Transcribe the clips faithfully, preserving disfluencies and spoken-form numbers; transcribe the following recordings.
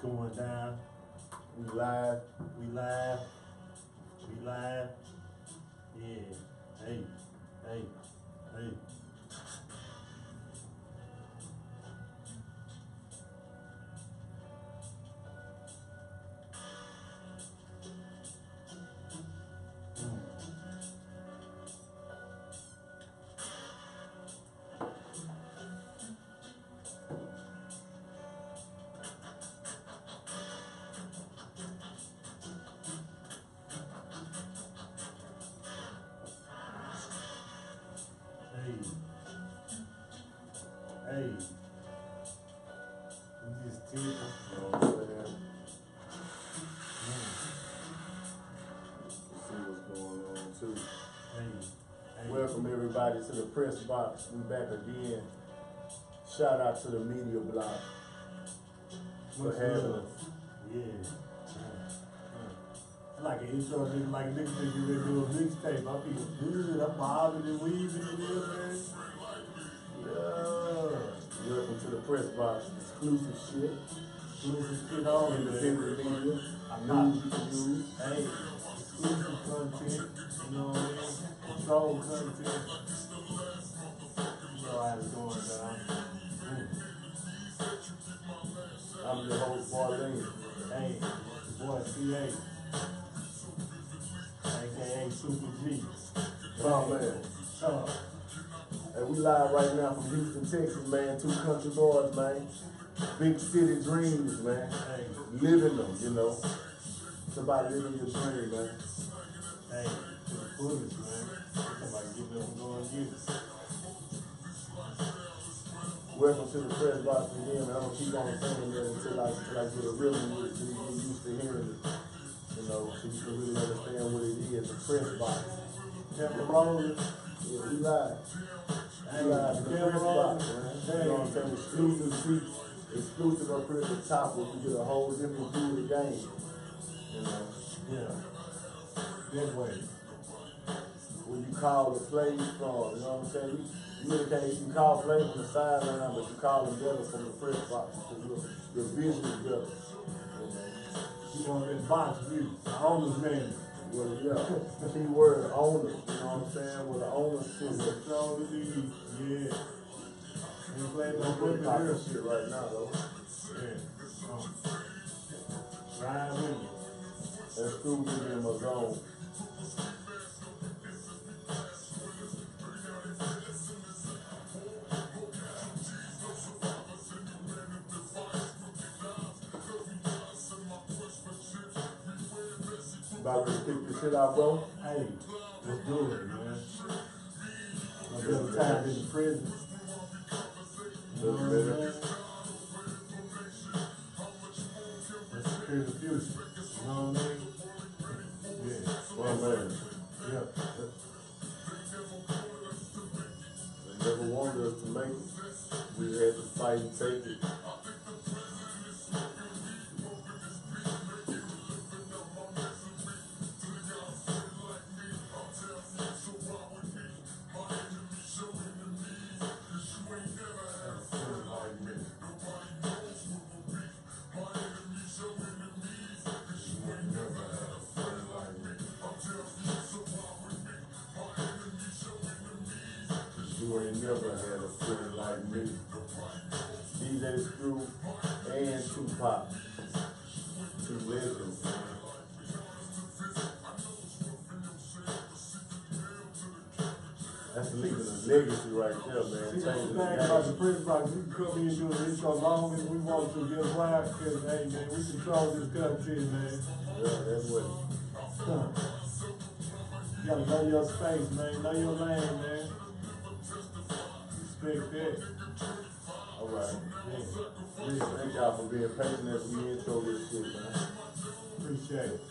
going down. We live. We live. We live. Yeah. Hey. Hey. Hey. Hey, you just did it. You know what I'm saying? See what's going on too. Hey, hey. Welcome everybody to the Pressbox. We back again. Shout out to the media block for having us. Yeah. I like an intro, nigga, like niggas nigga ready to do a mixtape. I feel good. I'm bobbing and weaving in here, man. Yeah. Welcome to the Pressbox. Exclusive shit. Exclusive shit on it, Independent man. media. I'm News not. you can use. Hey, exclusive content. You know what I mean? Control content. You know how it's going down. Mm. I'm your host, Marlene. Hey, your boy C A. A K A Super G. Oh man. Uh, And we live right now from Houston, Texas, man. Two country boys, man. Big city dreams, man. hey, Living them, you know. It's about living your dream, man. hey, to the fullest, man. Somebody get up and go and get it. Welcome to the Pressbox again, man. I'm gonna keep on saying that until I until I get a rhythm with it, so you get used to hearing it. You know, so you can really understand what it is, the Pressbox. Kept it rolling. Yeah, we live. Hey, We live in the kept it Pressbox, rolling. man. Hey. You know what I'm saying? Exclusive seats, exclusive up here at the top where you get a whole different view of the game. You know. Yeah. That way. When you call the plays from, you know what I'm saying? You, you really can't, you can call plays from the sideline, but you call them better from the press box because your, your vision is better. You know? You want that box view, the owner's manual. Well, yeah, key word, owner, you know what I'm saying? With the owner system. Control the D V, yeah. Ain't playing no I'm good putting here. this shit right now, though. Yeah. Um, ride with me. That's through me in my zone. About to kick this shit out, bro. Hey, let's do it, man. A better time in the prison. You know what I'm saying? Let's secure the future. You know what I mean? Yeah. Well, man. Yeah. They never wanted us to make it. We had to fight and take it. You ain't never had a friend like me. D J Screw and Tupac. Two legends. That's leaving a legacy right there, man. See, Changing the the thing about the game. prison box, we can come in and do this so long as we want to. Guess why? Because, hey, man, we control this country, man. Yeah, that's what. Huh. You gotta know your space, man. Know your lane, man. Respect that. All right. Yeah. Yeah. Thank y'all for being patient as we intro this shit, man. Appreciate it.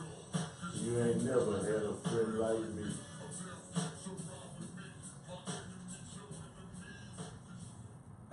You ain't never had a friend like me.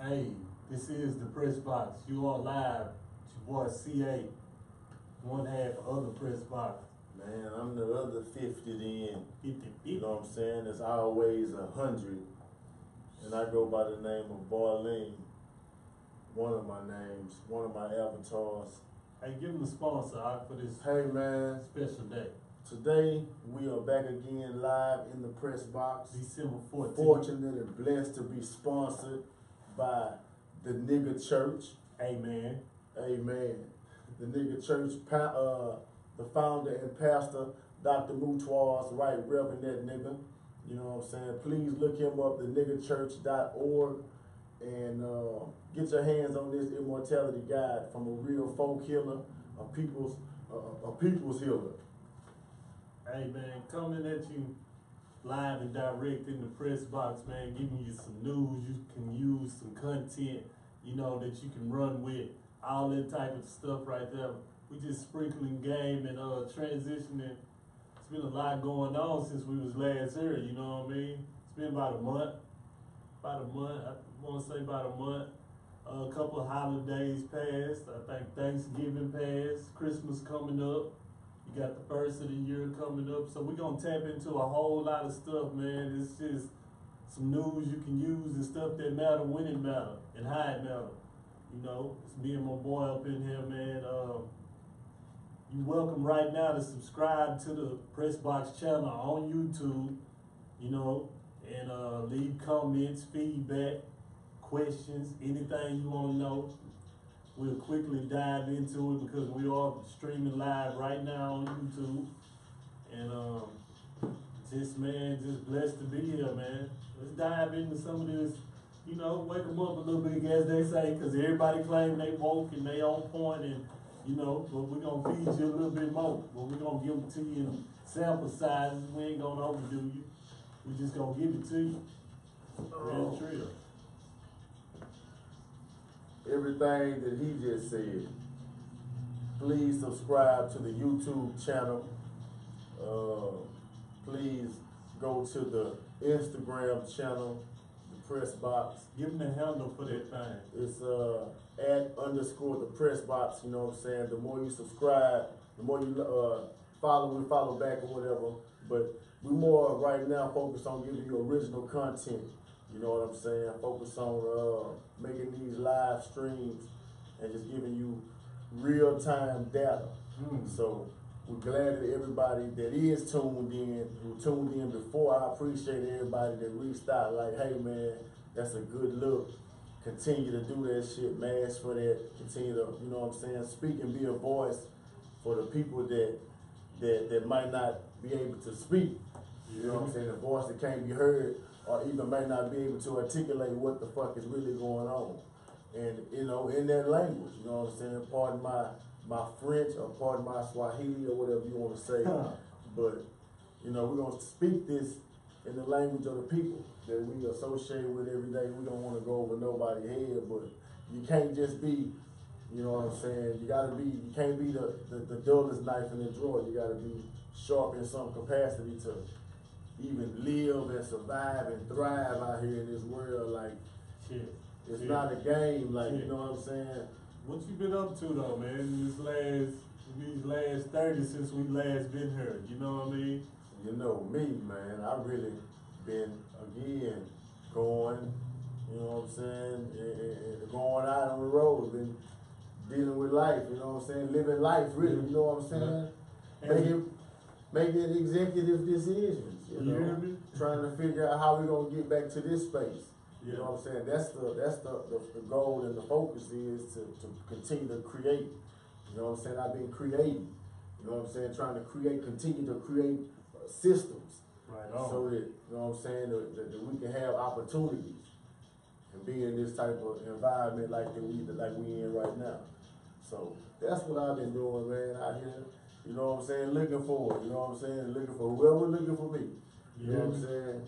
Hey, this is the Pressbox. You are live. It's your boy C A, one half of the Pressbox. Man, I'm the other fifty then. fifty, fifty. You know what I'm saying? It's always a hundred. And I go by the name of Barleen. One of my names, one of my avatars. Hey, give them the sponsor out for this Hey man, special day. today we are back again live in the press box. December fourteenth. Fortunate and blessed to be sponsored by the Nigga Church. Amen. Amen. The Nigga Church, pa- uh, the founder and pastor, Doctor Moutoir's right Reverend that nigga. You know what I'm saying? Please look him up, the nigga church dot org, and uh, get your hands on this immortality guide from a real folk healer, a people's, uh, a people's healer. Hey man, coming at you live and direct in the press box, man, giving you some news, you can use some content, you know, that you can run with, all that type of stuff right there. We just sprinkling game and uh transitioning. It's been a lot going on since we was last here, you know what I mean? It's been about a month, about a month, I wanna say about a month. Uh, a couple of holidays passed, I think Thanksgiving passed, Christmas coming up. You got the first of the year coming up, so we're gonna tap into a whole lot of stuff, man. It's just some news you can use and stuff that matter when it matter and how it matter. You know, it's me and my boy up in here, man. Um, you welcome right now to subscribe to the Pressbox channel on YouTube, you know, and uh, leave comments, feedback, questions, anything you wanna know. We'll quickly dive into it because we are streaming live right now on YouTube. And um, just, man, just blessed to be here, man. Let's dive into some of this, you know, wake them up a little bit, as they say, because everybody claim they woke and they on point, and, you know, but we're going to feed you a little bit more. But we're going to give it to you in sample sizes. We ain't going to overdo you. we just going to give it to you. Real trill. Everything that he just said. Please subscribe to the YouTube channel. Uh, please go to the Instagram channel, the Press Box. Give them the handle for that thing. It's uh, at underscore the Press Box. You know what I'm saying? The more you subscribe, the more you uh, follow, we follow back or whatever. But we more right now focused on giving you original content. You know what I'm saying? Focus on uh, making these live streams and just giving you real-time data. Mm. So we're glad that everybody that is tuned in, who tuned in before, I appreciate everybody that reached out like, hey man, that's a good look. Continue to do that shit, mask for that. Continue to, you know what I'm saying, speak and be a voice for the people that that, that might not be able to speak. You know what I'm saying? The voice that can't be heard, or even may not be able to articulate what the fuck is really going on. And, you know, in that language, you know what I'm saying? Pardon my, my French, or pardon my Swahili, or whatever you want to say. Huh. But, you know, we're going to speak this in the language of the people that we associate with every day. We don't want to go over nobody's head, but you can't just be, you know what I'm saying? You got to be, you can't be the, the, the dullest knife in the drawer. You got to be sharp in some capacity to even live and survive and thrive out here in this world. Like, Shit. it's Shit. not a game, like, Shit. you know what I'm saying? What you been up to though, man? In this last, these last thirty since we last been here, you know what I mean? You know me, man, I really been, again, going, you know what I'm saying, and, and, and going out on the road, been dealing with life, you know what I'm saying, living life, really, you know what I'm saying? Yeah. Making, making executive decisions, you You know, hear me? trying to figure out how we gonna get back to this space. You Yeah. know what I'm saying? That's the that's the, the, the goal and the focus is to, to continue to create. You know what I'm saying? I've been creating. You know what I'm saying? Trying to create, continue to create uh, systems. Right on. So that, you know what I'm saying, that, that, that we can have opportunities and be in this type of environment like that we like we in right now. So that's what I've been doing, man, out here. You know what I'm saying? Looking for it. You know what I'm saying? Looking for whoever looking for me. You know what I'm saying?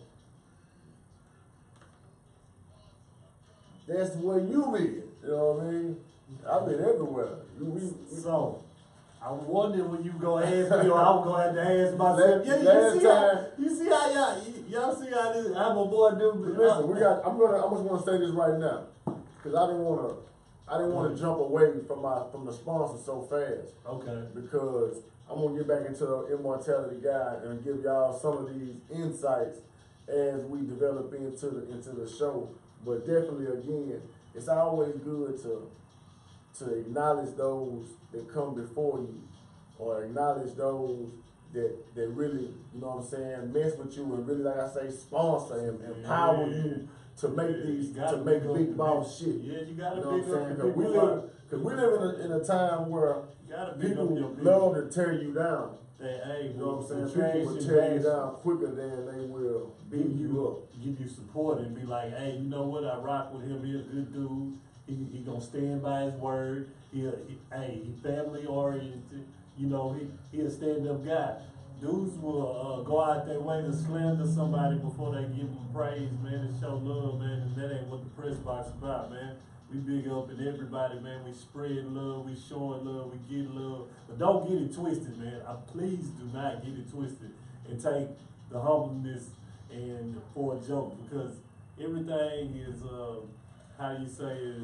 That's where you been. You know what I mean? I've been everywhere. You, we, we, So, I wondered when you go ask me, or I was gonna have to ask myself. Last- Yeah, you last see how time- you see how y'all y'all see how this how my boy do. listen, we got. I'm gonna. I'm just gonna say this right now. because I didn't want to. I didn't want to jump away from my from the sponsor so fast. Okay. Because I'm gonna get back into the immortality guide and give y'all some of these insights as we develop into the into the show. But definitely, again, it's always good to to acknowledge those that come before you, or acknowledge those that that really, you know what I'm saying, mess with you and really, like I say, sponsor and empower yeah. you to make yeah, these to make big boss shit. Yeah, you gotta you know what I'm saying? Because we live because we live in a, in a time where people love to tear you down. They, hey, you know what I'm saying? People will you tear you down quicker than they will beat you, you up. Give you support and be like, hey, you know what? I rock with him. He's a good dude. He he gonna stand by his word. He, he hey, he family oriented. You know, he he a stand up guy. Dudes will uh, go out their way to slander somebody before they give them praise, man, and show love, man. And that ain't what the press box is about, man. We big up in everybody, man. We spread love, we showing love, we get love. But don't get it twisted, man. I please do not get it twisted and take the humbleness and for a joke, because everything is, uh, how you say, is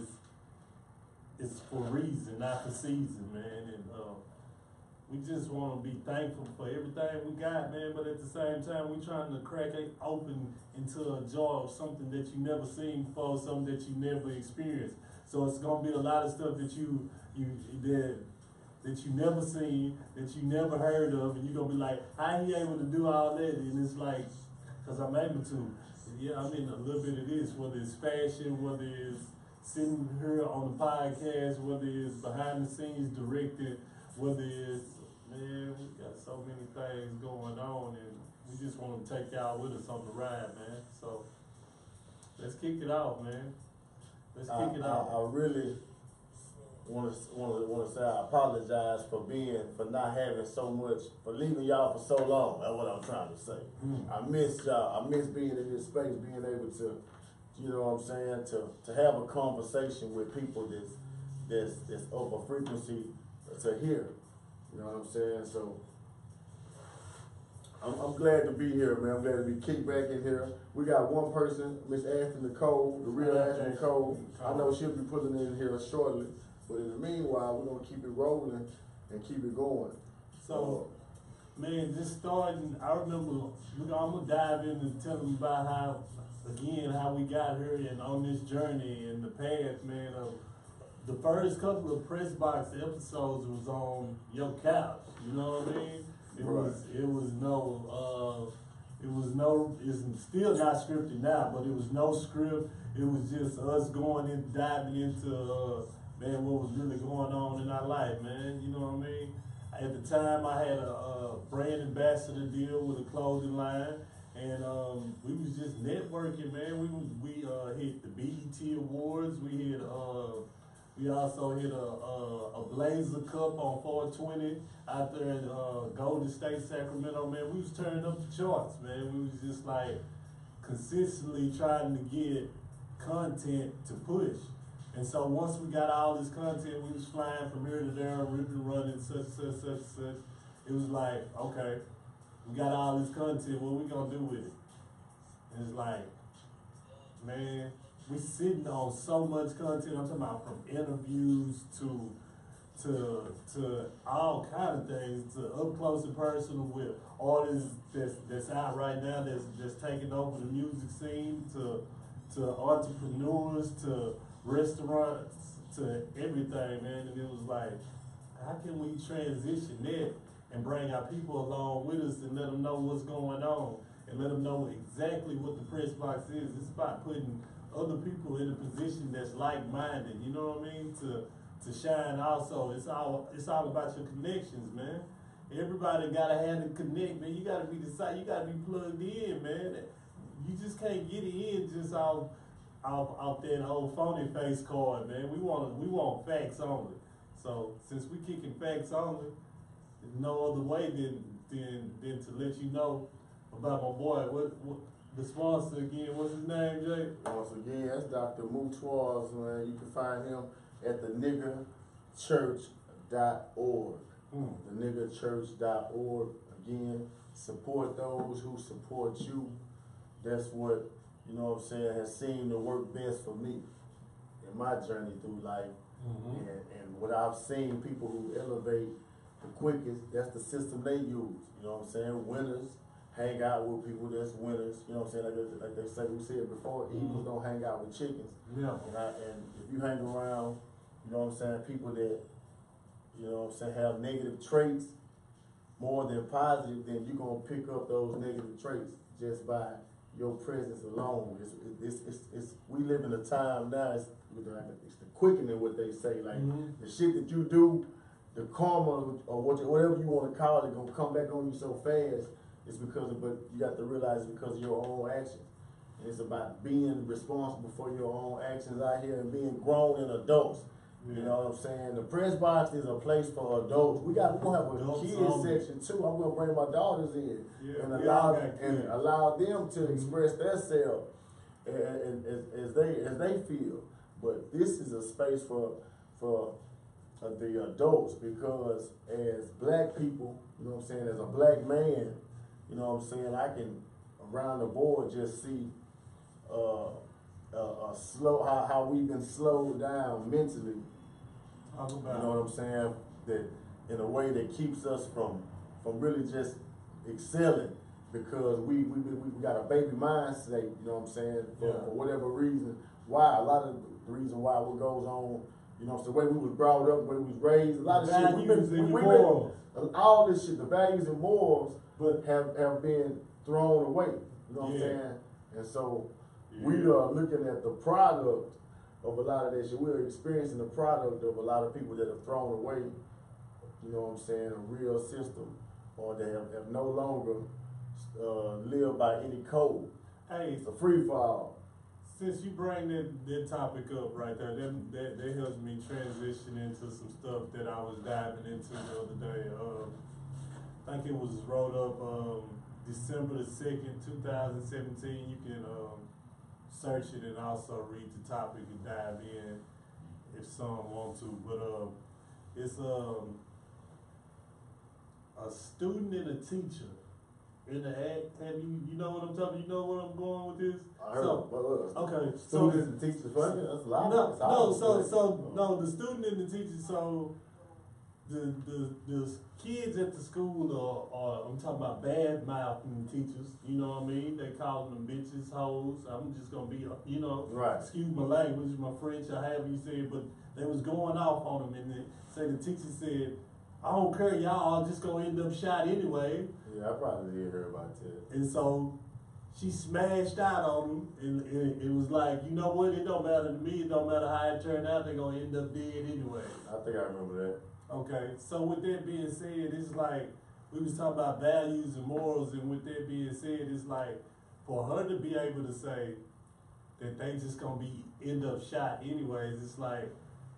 is for reason, not for season, man. And uh, we just want to be thankful for everything we got, man. But at the same time, we trying to crack it open into a jar of something that you never seen before, something that you never experienced. So it's gonna be a lot of stuff that you you that that you never seen, that you never heard of, and you're gonna be like, how he able to do all that? And it's like, cause I'm able to. Yeah, I mean a little bit of this, whether it's fashion, whether it's sitting here on the podcast, whether it's behind the scenes directed, whether it's, man, we got so many things going on, and we just want to take y'all with us on the ride, man. So let's kick it off, man. Let's kick I, it I, off. I really want to want to want to say I apologize for being for not having so much, for leaving y'all for so long. That's what I'm trying to say. Mm. I miss y'all. I miss being in this space, being able to, you know what I'm saying, to to have a conversation with people that's that's that's of a frequency to hear. You know what I'm saying? So I'm, I'm glad to be here, man. I'm glad to be kicked back in here. We got one person, Miss Ashton Nicole, the real Ashton Nicole. I know she'll be putting it in here shortly. But in the meanwhile, we're gonna keep it rolling and keep it going. So, man, just starting, I remember, I'm gonna dive in and tell them about how, again, how we got here and on this journey and the path, man, of the first couple of Pressbox episodes was on your couch, you know what I mean? It right. was, it was no, uh, it was no, it's still not scripted now, but it was no script. It was just us going in, diving into, uh, man, what was really going on in our life, man, you know what I mean? At the time, I had a, a brand ambassador deal with a clothing line, and um, we was just networking, man. We we uh, hit the B E T Awards. We hit, uh, we also hit a, a, a Blazer Cup on four twenty out there in uh, Golden State, Sacramento, man. We was turning up the charts, man. We was just like consistently trying to get content to push. And so once we got all this content, we was flying from here to there, ripping, running, such, such, such, such. It was like, okay, we got all this content, what we gonna do with it? And it's like, man, we sitting on so much content. I'm talking about from interviews to to to all kind of things, to up close and personal with artists that's that's out right now, that's that's taking over the music scene, to to entrepreneurs, to restaurants, to everything, man. And it was like, how can we transition that and bring our people along with us and let them know what's going on and let them know exactly what the press box is? It's about putting other people in a position that's like-minded, you know what I mean? To to shine also. It's all it's all about your connections, man. Everybody gotta have to connect, man. You gotta be decided, you gotta be plugged in, man. You just can't get it in just off Off, off that old phony face card, man. We want we want facts only. So since we kicking facts only, there's no other way than than than to let you know about my boy. What, what the sponsor again? What's his name, Jay? Once again, that's Doctor Moutoirs, man. You can find him at the nigga church dot org. Hmm. the nigga church dot org. Again, support those who support you. That's what, you know what I'm saying, has seemed to work best for me. in my journey through life, Mm-hmm. and, and what I've seen people who elevate the quickest, that's the system they use. You know what I'm saying? Winners hang out with people that's winners. You know what I'm saying? Like they, like they say, we said before, Mm-hmm. eagles don't hang out with chickens. Yeah. And, I, and if you hang around, you know what I'm saying, people that, you know what I'm saying, have negative traits more than positive, then you're going to pick up those negative traits just by your presence alone. It's, it's, it's, it's, we live in a time now, it's, it's the quickening, what they say. Like, Mm-hmm. the shit that you do, the karma, or what, whatever you want to call it, going to come back on you so fast. It's because of, but you got to realize it's because of your own actions. And it's about being responsible for your own actions out here and being grown in adults. You know what I'm saying? The Pressbox is a place for adults. We got, we're gonna have a Adults kids only. section too. I'm gonna bring my daughters in Yeah, and we allow all got and kids. allow them to Mhm. express themselves as, as, as they as they feel. But this is a space for for uh, the adults, because as black people, you know what I'm saying, as a black man, you know what I'm saying, I can around the board just see uh, uh, uh slow how, how we've been slowed down mentally. Talk You about know what I'm saying? That in a way that keeps us from from really just excelling, because we we we, we got a baby mindset. You know what I'm saying? For, Yeah. for whatever reason, why a lot of the reason why what goes on. You know, it's the way we was brought up, the way we was raised. A lot of shit. We've values been, and we, your we morals. been, all this shit, the values and morals, But- have have been thrown away. You know what Yeah. I'm saying? And so Yeah. we are looking at the product of a lot of that shit. We're experiencing the product of a lot of people that have thrown away, you know what I'm saying, a real system, or they have, have no longer uh, lived by any code. Hey, It's a free for all. since you bring that, that topic up right there, that, that, that helps me transition into some stuff that I was diving into the other day. Um, I think it was wrote up um, December the second, two thousand seventeen. You can um, search it and also read the topic and dive in if some want to. But um, it's um, a student and a teacher in the act. Have you, you know what I'm talking? You know where I'm going with this? I heard, So, but look, okay, students so- and teachers, fucking, that's a lot. No, That's no, all. so, so, no, the student and the teacher, so, the, the, the kids at the school are, are, I'm talking about bad mouthing teachers, you know what I mean? They calling them bitches, hoes, I'm just gonna be, you know, Right. excuse my language, my French, or however you say it, but they was going off on them, and they say the teacher said, I don't care, y'all just gonna end up shot anyway. Yeah, I probably did hear about that. And so she smashed out on him, and, and it was like, you know what? It don't matter to me. It don't matter how it turned out. They're gonna end up dead anyway. I think I remember that. Okay. So with that being said, it's like we was talking about values and morals, and with that being said, it's like for her to be able to say that they just gonna be end up shot anyways. It's like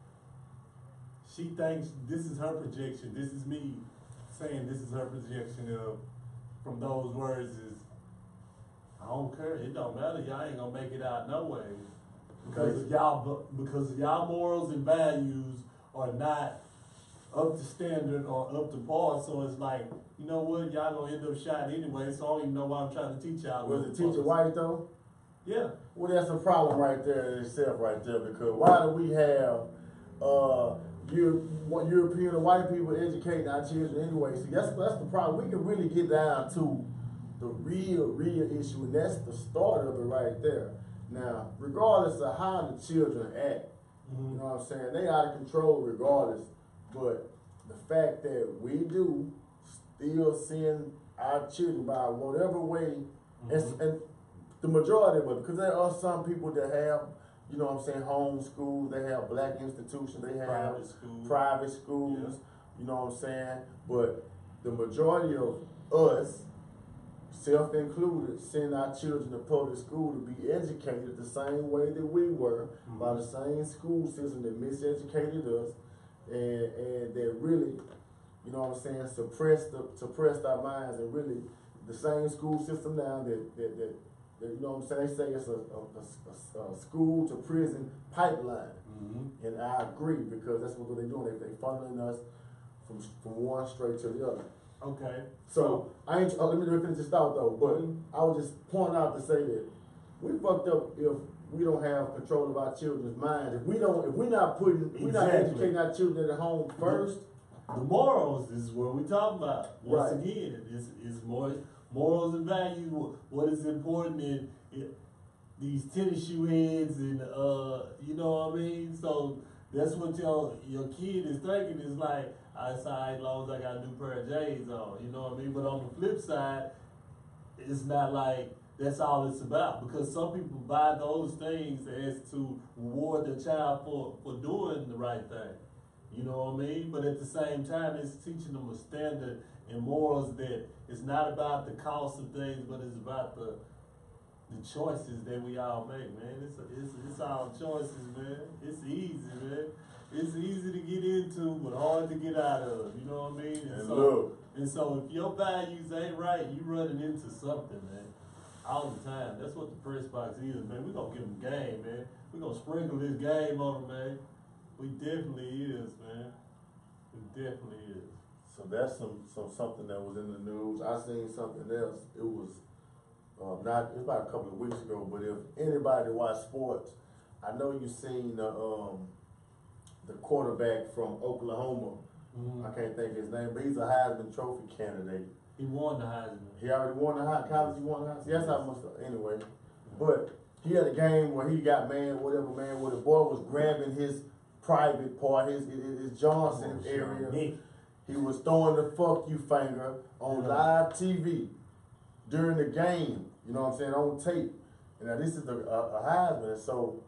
she thinks this is her projection. This is me saying this is her projection of from those words is. I don't care. It don't matter. Y'all ain't gonna make it out no way because of y'all. Because y'all morals and values are not up to standard or up to par. So it's like, you know what? Y'all gonna end up shot anyway. So I don't even know why I'm trying to teach y'all. Was the teacher white though? Yeah. Well, that's a problem right there in itself, right there. Because why do we have uh, Europe, European and white people educating our children anyway? See, that's that's the problem. We can really get down to the real, real issue, and that's the start of it right there. Now, regardless of how the children act, Mm-hmm. you know what I'm saying, they out of control regardless. But the fact that we do still send our children by whatever way, Mm-hmm. and, and the majority of it, because there are some people that have, you know what I'm saying, home schools, they have black institutions, they have Private schools. private schools, Yeah. you know what I'm saying? But the majority of us, self-included, send our children to public school to be educated the same way that we were, Mhm. by the same school system that miseducated us, and and that really, you know what I'm saying, suppressed the, suppressed our minds, and really the same school system now that that, that, that you know what I'm saying, they say it's a, a, a, a school to prison pipeline. Mm-hmm. And I agree, because that's what they're doing. They they funneling us from from one straight to the other. Okay. So I ain't. Oh, let me let me finish this thought though. But Mhm. I was just pointing out to say that we fucked up if we don't have control of our children's minds. If we don't, if we're not putting, if we're not Exactly. educating our children at home first. The morals is what we're talking about. Once Right. again, it's, it's more morals and values. What is important in, in these tennis shoe heads, and uh, you know what I mean. So that's what your your kid is thinking. Is like, I say, as long as I got a new pair of J's on, you know what I mean. But on the flip side, it's not like that's all it's about, because some people buy those things as to reward their child for for doing the right thing. You know what I mean? But at the same time, it's teaching them a standard and morals that it's not about the cost of things, but it's about the the choices that we all make, man. It's it's it's our choices, man. It's easy, man. It's easy to get into, but hard to get out of. You know what I mean? And, And so, look. and so if your values ain't right, you running into something, man. All the time. That's what the Pressbox is, man. We gonna give them game, man. We gonna sprinkle this game on them, man. We definitely is, man. We definitely is. So that's some, some something that was in the news. I seen something else. It was um, not. It was about a couple of weeks ago. But if anybody watch sports, I know you seen the um, the quarterback from Oklahoma. Mm-hmm. I can't think of his name, but he's a Heisman Trophy candidate. He won the Heisman. He already won the Heisman. College, he won the Heisman. Yes, I must have. Anyway, but he had a game where he got man, whatever man, where the boy was grabbing his private part, his his, his Johnson Oh, area. Nick. He was throwing the fuck you finger on Yeah. live T V during the game. You know what I'm saying? On tape. And now this is a, a, a Heisman, and so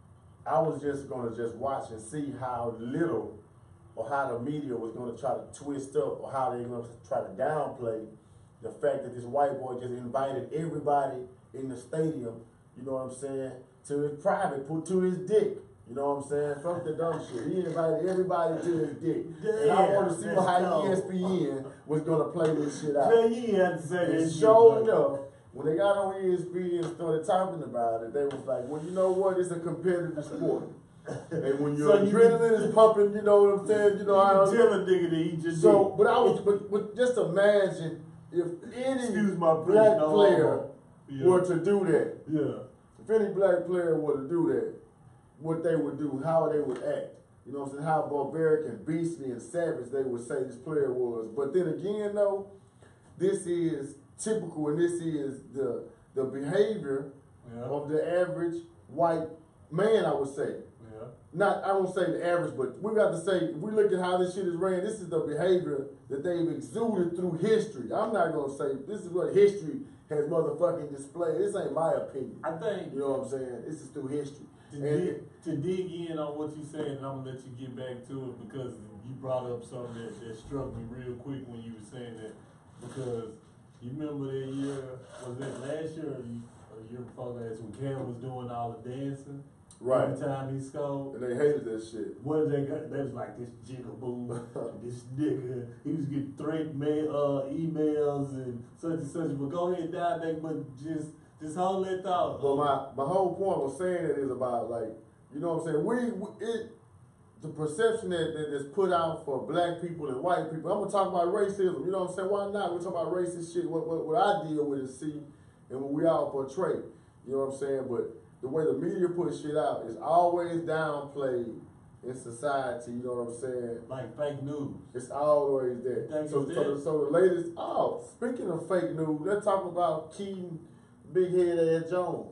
I was just gonna just watch and see how little or how the media was gonna try to twist up, or how they're gonna try to downplay the fact that this white boy just invited everybody in the stadium, you know what I'm saying, to his private, put to his dick. You know what I'm saying? Fuck the dumb shit. He invited everybody to his dick. And I want to see Damn, how that's E S P N was going to play this shit out. Man, you had to say that And shit, sure man. enough, when they got on E S P N and started talking about it, they was like, well, you know what? It's a competitive sport. And when your So you adrenaline can- is pumping, you know what I'm saying? You know how You tell a nigga that he just So, did. but I was, but, but just imagine if any Excuse my French, black no player homo. Yeah. were to do that. Yeah. If any black player were to do that, what they would do, how they would act. You know what I'm saying? How barbaric and beastly and savage they would say this player was. But then again, though, this is typical, and this is the the behavior Yeah. of the average white man, I would say. Yeah. Not, I don't say the average, but we got to say, if we look at how this shit is ran, this is the behavior that they've exuded through history. I'm not going to say, this is what history has motherfucking displayed. This ain't my opinion. I think You know what I'm saying? This is through history. to, And- dig, to dig in on what you said, and I'm gonna let you get back to it, because you brought up something that, that struck me real quick when you were saying that. Because you remember that year, was that last year or you- or the year before last, when Cam was doing all the dancing? Right. Every time he scored. And they hated that shit. What did they got? They was like, this jigaboo, this nigga. He was getting threat mail, uh, emails and such and such. But go ahead and dive back, but just just hold that thought. But my, my whole point was saying it is about, like, you know what I'm saying? We, we it the perception that, that is put out for black people and white people. I'm gonna talk about racism. You know what I'm saying? Why not? We're talking about racist shit. What what, what I deal with and see, and what we all portray. You know what I'm saying? But the way the media puts shit out is always downplayed in society. You know what I'm saying? Like fake news. It's always there. Thank So, you, so, Dad. so the latest. Oh, speaking of fake news, let's talk about Keaton, Big Head Ass Jones.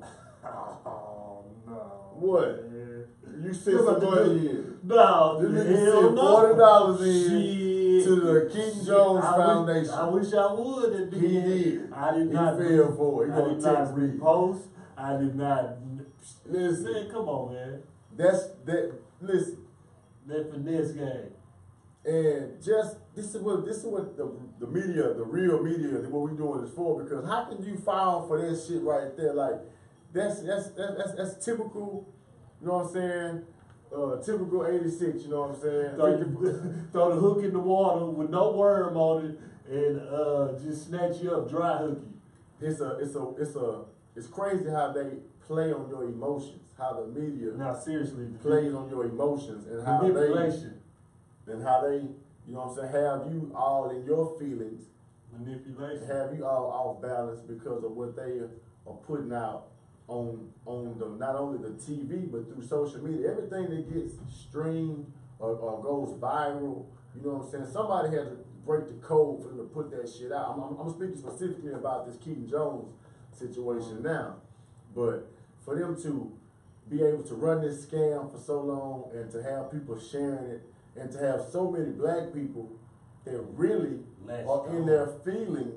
Oh no. What? Man. You sent some money in. No, This the nigga hell sent no. forty dollars in Shit. to the Keaton Shit. Jones I Foundation. Wish, I wish I would have did. He did. I did He not. fell for it. He I gonna did not text me. repost. I did not. Listen. Man, come on, man. That's that. Listen, That finesse game. and just this is what this is what the the media, the real media, what we doing is for. Because how can you file for that shit right there? Like that's that's that's that's, that's typical. You know what I'm saying? Uh, typical eighty-six. You know what I'm saying? Throw, your, throw the hook in the water with no worm on it, and uh, just snatch you up, dry hook you. It's a it's a it's a it's crazy how they play on your emotions. How the media Now, seriously, the plays on your emotions and how they manipulation. and how they, you know what I'm saying, have you all in your feelings, Manipulation. have you all off balance because of what they are putting out on on the not only the T V but through social media. Everything that gets streamed or, or goes viral, you know what I'm saying? Somebody had to break the code for them to put that shit out. I'm, I'm, I'm speaking specifically about this Keaton Jones situation now, but for them to be able to run this scam for so long and to have people sharing it and to have so many black people that really Latched are in on. their feelings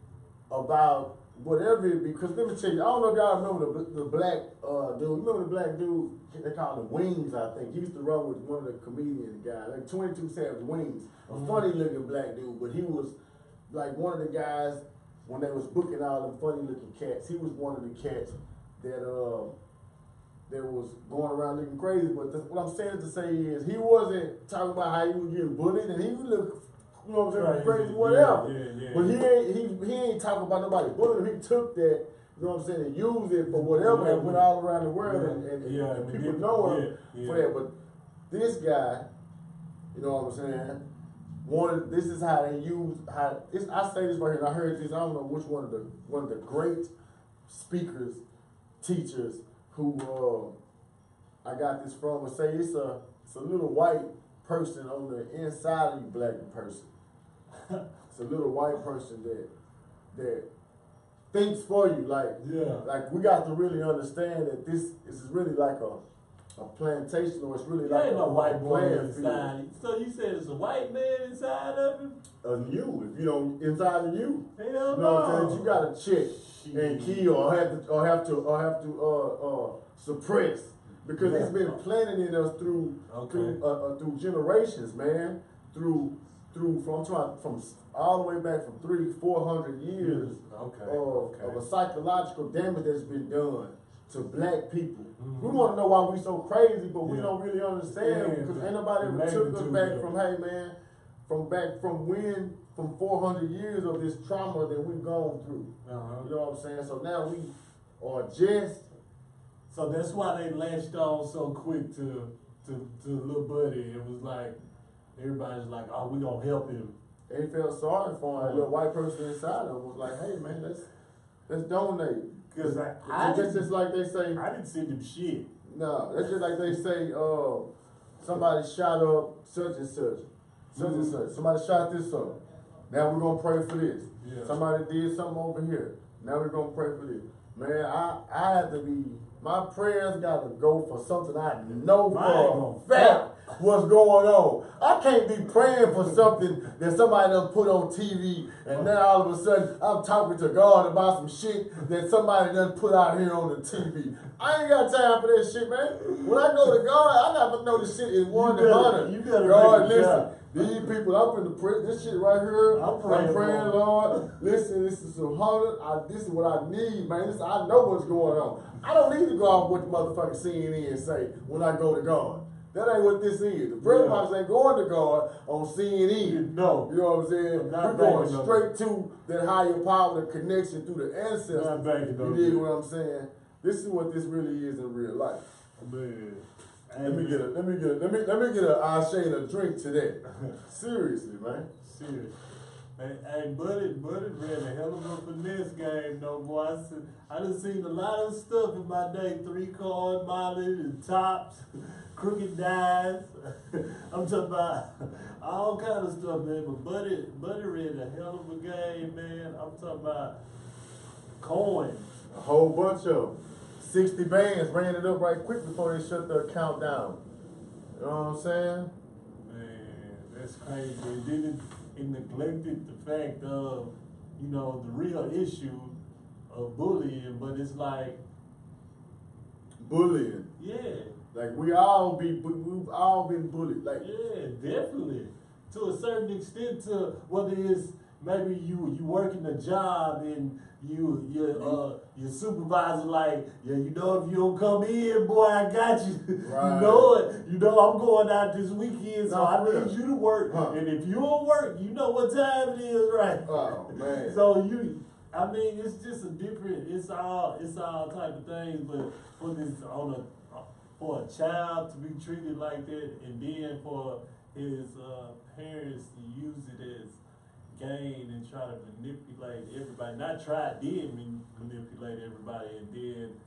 about whatever it be. Because let me tell you, I don't know if y'all remember the, the black uh, dude. Remember the black dude? They call him Wings, I think. He used to run with one of the comedian guys, like twenty-two Savage Wings. A Mhm. funny looking black dude, but he was like one of the guys when they was booking all them funny looking cats. He was one of the cats that uh that was going around looking crazy. But the, what I'm saying to say is he wasn't talking about how he was getting bullied and he was looking, you know what I'm saying, Crazy. crazy, whatever. Yeah, yeah, yeah. But he ain't he he ain't talking about nobody bullying him. He took that, you know what I'm saying, and used it for whatever Yeah, and went all around the world yeah, and, and, yeah, and and people did- know him yeah, yeah. for that. But this guy, you know what I'm saying, wanted, this is how they use, how, it's, I say this right here, and I heard this, I don't know which one of the, one of the great speakers, teachers, who uh, I got this from, would say it's a, it's a little white person on the inside of you black person. It's a little white person that, that thinks for you, like, Yeah. like we got to really understand that this, this is really like a, a plantation, or it's really There like ain't a, no white boy playing field. inside. So you said it's a white man inside of him? Of you, if you don't, inside of you. Hell You know no. what I'm saying? You gotta check and Shit. kill or have to or have to or have to uh uh suppress because it's been planted in us through Okay. through uh, uh, through generations, man. Through through from I'm talking about from all the way back from three, four hundred years Okay. of, okay. of a psychological damage that's been done to black people. Mhm. We want to know why we so crazy, but we Yeah. don't really understand Yeah, because the- ain't nobody the ever took us magnitude back of from, it. hey man, from back from when, from four hundred years of this trauma that we've gone through. Uh-huh. You know what I'm saying? So now we are just, So that's why they latched on so quick to to to little buddy. It was like everybody's like, "Oh, we gonna help him." they felt sorry for him. Uh-huh. A little white person inside of him was like, hey man, let's, let's donate. Cause I, I, It's just, didn't, just like they say, I didn't send him shit. no, that's just like they say, uh, somebody shot up such and such, such and Mhm. such. Somebody shot this up. Now we're gonna pray for this. Yeah. Somebody did something over here. Now we're gonna pray for this. Man, I, I have to be, my prayers gotta go for something I know Mine for gonna a fact what's going on. I can't be praying for something that somebody done put on T V and now all of a sudden I'm talking to God about some shit that somebody done put out here on the T V. I ain't got time for that shit, man. When I go to God, I never know this shit is one You to better- hundred. you better God, make it listen. count. These people, I'm in the pray, this shit right here. I'm praying for 'em. Lord. Listen, this is some hundred. I, this is what I need, man. This, I know what's going on. I don't need to go off what the motherfucking C N N say when I go to God. That ain't what this is. The prayer Yeah. box ain't going to God on C N N. No. You know what I'm saying? I'm not We're going backing up. straight to that higher power, the connection through the ancestors. Not backing You up. dig what I'm saying? This is what this really is in real life. Man. Let me get a, let me get a, let me let me get a Ashe and a drink to that. Seriously, man. Serious. Hey, hey, Buddy, Buddy ran a hell of a finesse game, though, boy. I, see, I done seen a lot of stuff in my day. Three card mileage and tops, crooked dives. I'm talking about all kind of stuff, man. But Buddy, Buddy ran a hell of a game, man. I'm talking about coins. A whole bunch of them. sixty bands, ran it up right quick before they shut their account down. You know what I'm saying? Man, that's crazy. And then it, it neglected the fact of, you know, the real issue of bullying, but it's like, Bullying. yeah, Like we all be, we, we've all been bullied. Like yeah, definitely. To a certain extent, to whether it's maybe you you working a job and you your uh your supervisor like, yeah, you know, if you don't come in, boy, I got you. Right. You know it. You know I'm going out this weekend, so No, I for need real. you to work. Huh. And if you don't work, you know what time it is, right? oh man. So you, I mean, it's just a different. It's all, it's all type of things. But for this, on a, for a child to be treated like that, and then for his uh, parents to use it as gain and try to manipulate everybody. Not try, did man- manipulate everybody, and then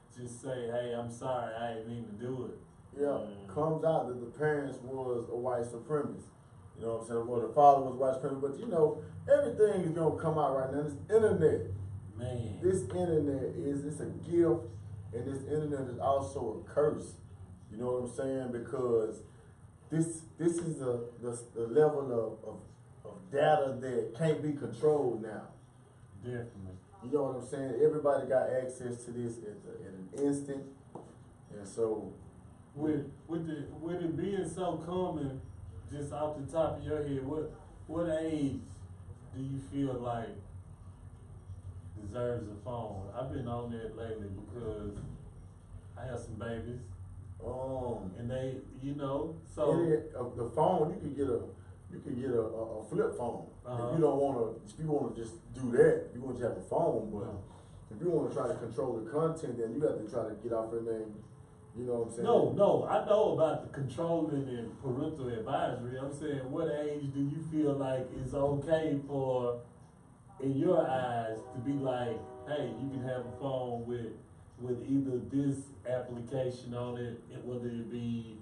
just say, hey, I'm sorry, I didn't mean to do it. Yeah, mm. Comes out that the parents was a white supremacist. You know what I'm saying? Well, the father was white supremacist, but you know, everything is gonna come out right now. This internet, man, this internet is it's a gift, and this internet is also a curse. You know what I'm saying? Because this this is a the, the level of, of of data that can't be controlled now. Definitely. You know what I'm saying? Everybody got access to this at, the, at an instant, and so with with the with it being so common, just off the top of your head, what what age do you feel like deserves a phone? I've been on that lately because I have some babies, um, and they, you know, so it, uh, the phone you could get a you could get a, a, a flip phone. Uh-huh. If you don't want to, if you want to just do that, you want to have a phone. But uh-huh. if you want to try to control the content, then you have to try to get off your name. You know what I'm saying? No, no, I know about the controlling and parental advisory. I'm saying, what age do you feel like is okay for, in your eyes, to be like, hey, you can have a phone with with either this application on it, whether it be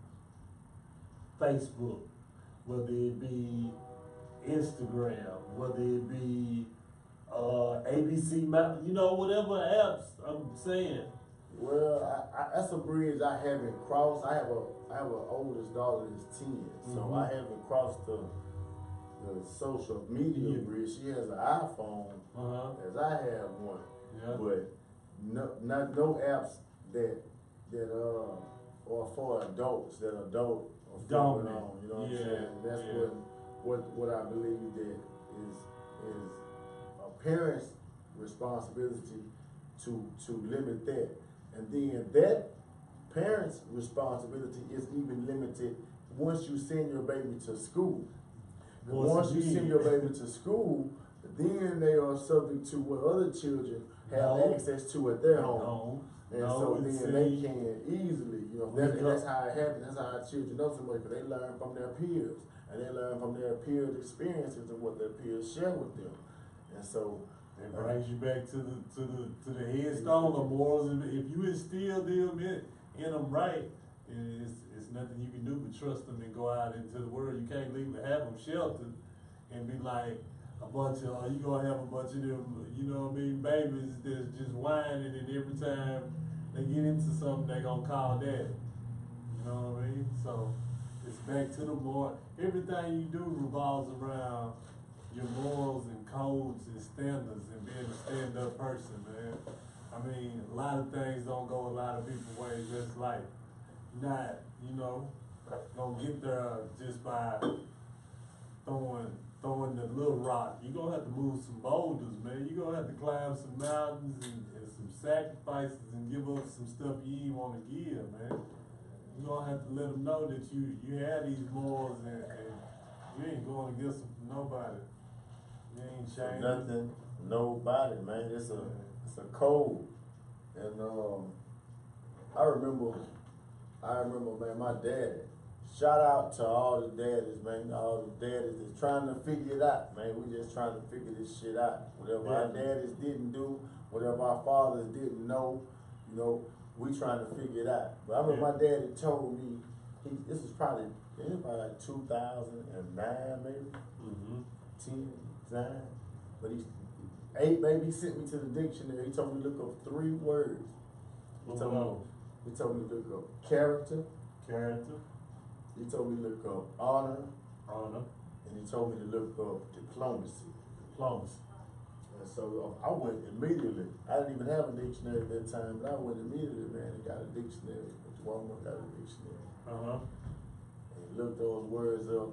Facebook, whether it be Instagram, whether it be uh, A B C Map, you know, whatever apps I'm saying. Well, I, I, that's a bridge I haven't crossed. I have a I have an oldest daughter that's ten, mm-hmm. so I haven't crossed the the social media yeah. bridge. She has an iPhone, uh-huh. as I have one, yeah. but no not no apps that that uh are for adults that adult are flipping on. You know what yeah. I'm saying? That's yeah. what what what I believe that is is a parent's responsibility to to limit that. And then that parent's responsibility is even limited once you send your baby to school. Once, once you send your baby to school, then they are subject to what other children have no. access to at their home. No. And no, so then see, they can easily, you know, that, that's how it happens. That's how our children know so much, because they learn from their peers. And they learn from their peers' experiences and what their peers share with them. And so it brings you back to the to the to the headstone of morals. If you instill them in, in them right, it's, it's nothing you can do but trust them and go out into the world. You can't leave them, have them sheltered, and be like a bunch of, you gonna have a bunch of them, you know what I mean, babies that's just whining, and every time they get into something, they gonna call that. You know what I mean? So it's back to the more. Everything you do revolves around your morals and codes and standards and being a stand-up person, man. I mean, a lot of things don't go a lot of people's ways. That's like not, you know, gonna get there just by throwing throwing the little rock. You're gonna have to move some boulders, man. You're gonna have to climb some mountains and, and some sacrifices and give up some stuff you ain't want to give, man. You're gonna have to let them know that you, you have these morals and, and you ain't going against them for nobody. You ain't changing nothing, nobody, man. It's a it's a code. And um I remember I remember man, my daddy. Shout out to all the daddies, man, all the daddies that's trying to figure it out, man. We just trying to figure this shit out. Whatever yeah. our daddies didn't do, whatever our fathers didn't know, you know, we trying to figure it out. But I remember yeah. my daddy told me, he, this was probably, it was probably like two thousand nine maybe, mm-hmm. ten, nine. But he, eight baby, he sent me to the dictionary. He told me to look up three words. He told, me, he told me to look up character. Character. He told me to look up honor. Honor. And he told me to look up diplomacy. Diplomacy. And so uh, I went immediately. I didn't even have a dictionary at that time, but I went immediately, man, and got a dictionary. At Walmart, got a dictionary. Uh-huh. And looked those words up.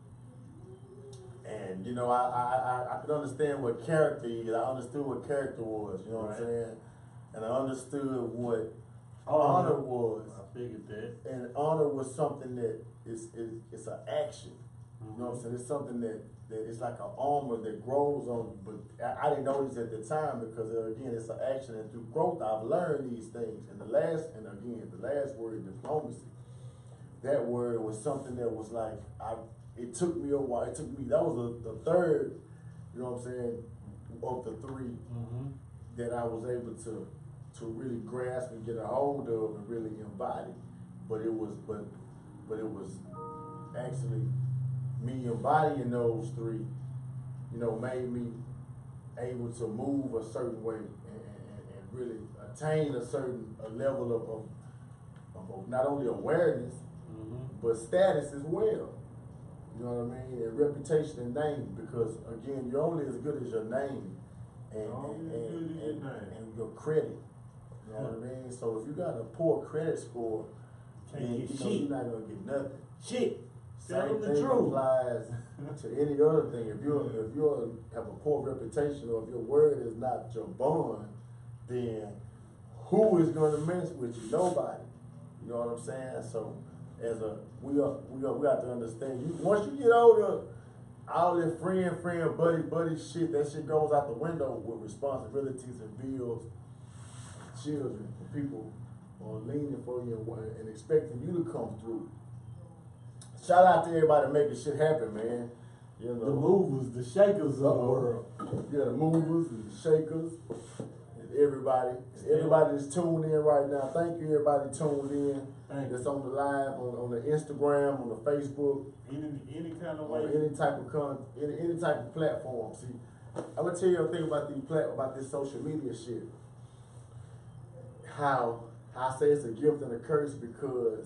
And, you know, I, I, I, I could understand what character is. I understood what character was, you know right. what I'm saying? And I understood what honor, honor was. I figured that. And honor was something that is, is it's an action. Mm-hmm. You know what I'm saying? It's something that, that it's like an armor that grows on you. But I, I didn't notice at the time because, uh, again, it's an action. And through growth, I've learned these things. And the last, and again, the last word, diplomacy, that word was something that was like, I. It took me a while. It took me, that was the, the third, you know what I'm saying, of the three mm-hmm. that I was able to to really grasp and get a hold of and really embody. But it was, but, but it was actually me embodying those three, you know, made me able to move a certain way and, and, and really attain a certain a level of, of, of not only awareness, mm-hmm. but status as well. You know what I mean? And reputation and name, because again, you're only as good as your name and, oh, and, and, and, and, and, and your credit. You know what I mean? So if you got a poor credit score, Can't then get you know, shit. you're not gonna get nothing. Shit. Tell Same the thing truth. applies to any other thing. If you if you have a poor reputation or if your word is not your bond, then who is going to mess with you? Nobody. You know what I'm saying? So as a we are we are we got to understand. You once you get older, all that friend friend buddy buddy shit, that shit goes out the window with responsibilities and bills, children, people are leaning for you and, and expecting you to come through. Shout out to everybody making shit happen, man. You know, the movers, the shakers of the world. Yeah, the movers and the shakers, and everybody. Everybody that's tuned in right now. Thank you, everybody tuned in. Thank that's you. on the live, on, on the Instagram, on the Facebook. Any any kind of way. Any type of con, any any type of platform. See, I'm gonna tell you a thing about these plat about this social media shit. How I say it's a gift and a curse because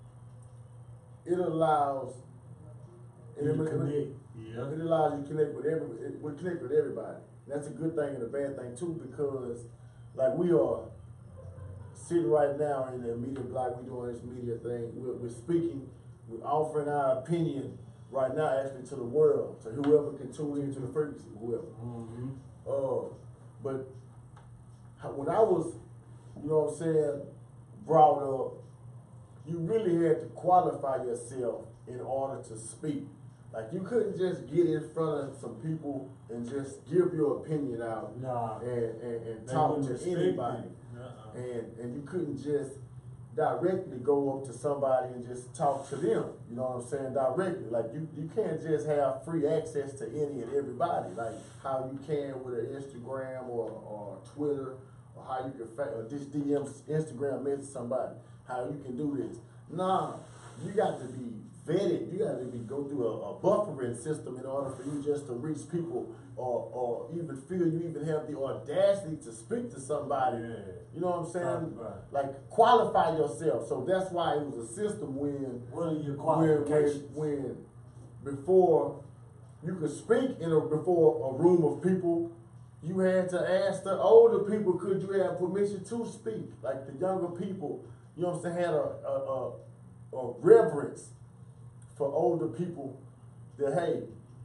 it allows it, You it, connect. it, Yeah. it allows you to connect with every it, we connect with everybody. That's a good thing and a bad thing too, because like we are sitting right now in the media block, we're doing this media thing, we're, we're speaking, we're offering our opinion right now actually to the world, to whoever can tune into the frequency, whoever. Mm-hmm. Uh, but when I was, you know what I'm saying, brought up, you really had to qualify yourself in order to speak. Like you couldn't just get in front of some people and just give your opinion out nah. and, and, and They talk wouldn't to respect anybody. you. Uh-uh. And and you couldn't just directly go up to somebody and just talk to them. You know what I'm saying? Directly. Like you, you can't just have free access to any and everybody. Like how you can with an Instagram or, or Twitter, or how you can fa- or just D M Instagram message somebody. How you can do this. Nah, you got to be vetted. You got to be go through a, a buffering system in order for you just to reach people or or even feel you even have the audacity to speak to somebody. Yeah. You know what I'm saying? Right. Like qualify yourself. So that's why it was a system when What are your when, qualifications? when, when before you could speak in a before a room of people, you had to ask the older people, could you have permission to speak? Like the younger people, you know what I'm saying, had a a, a, a reverence for older people that, hey,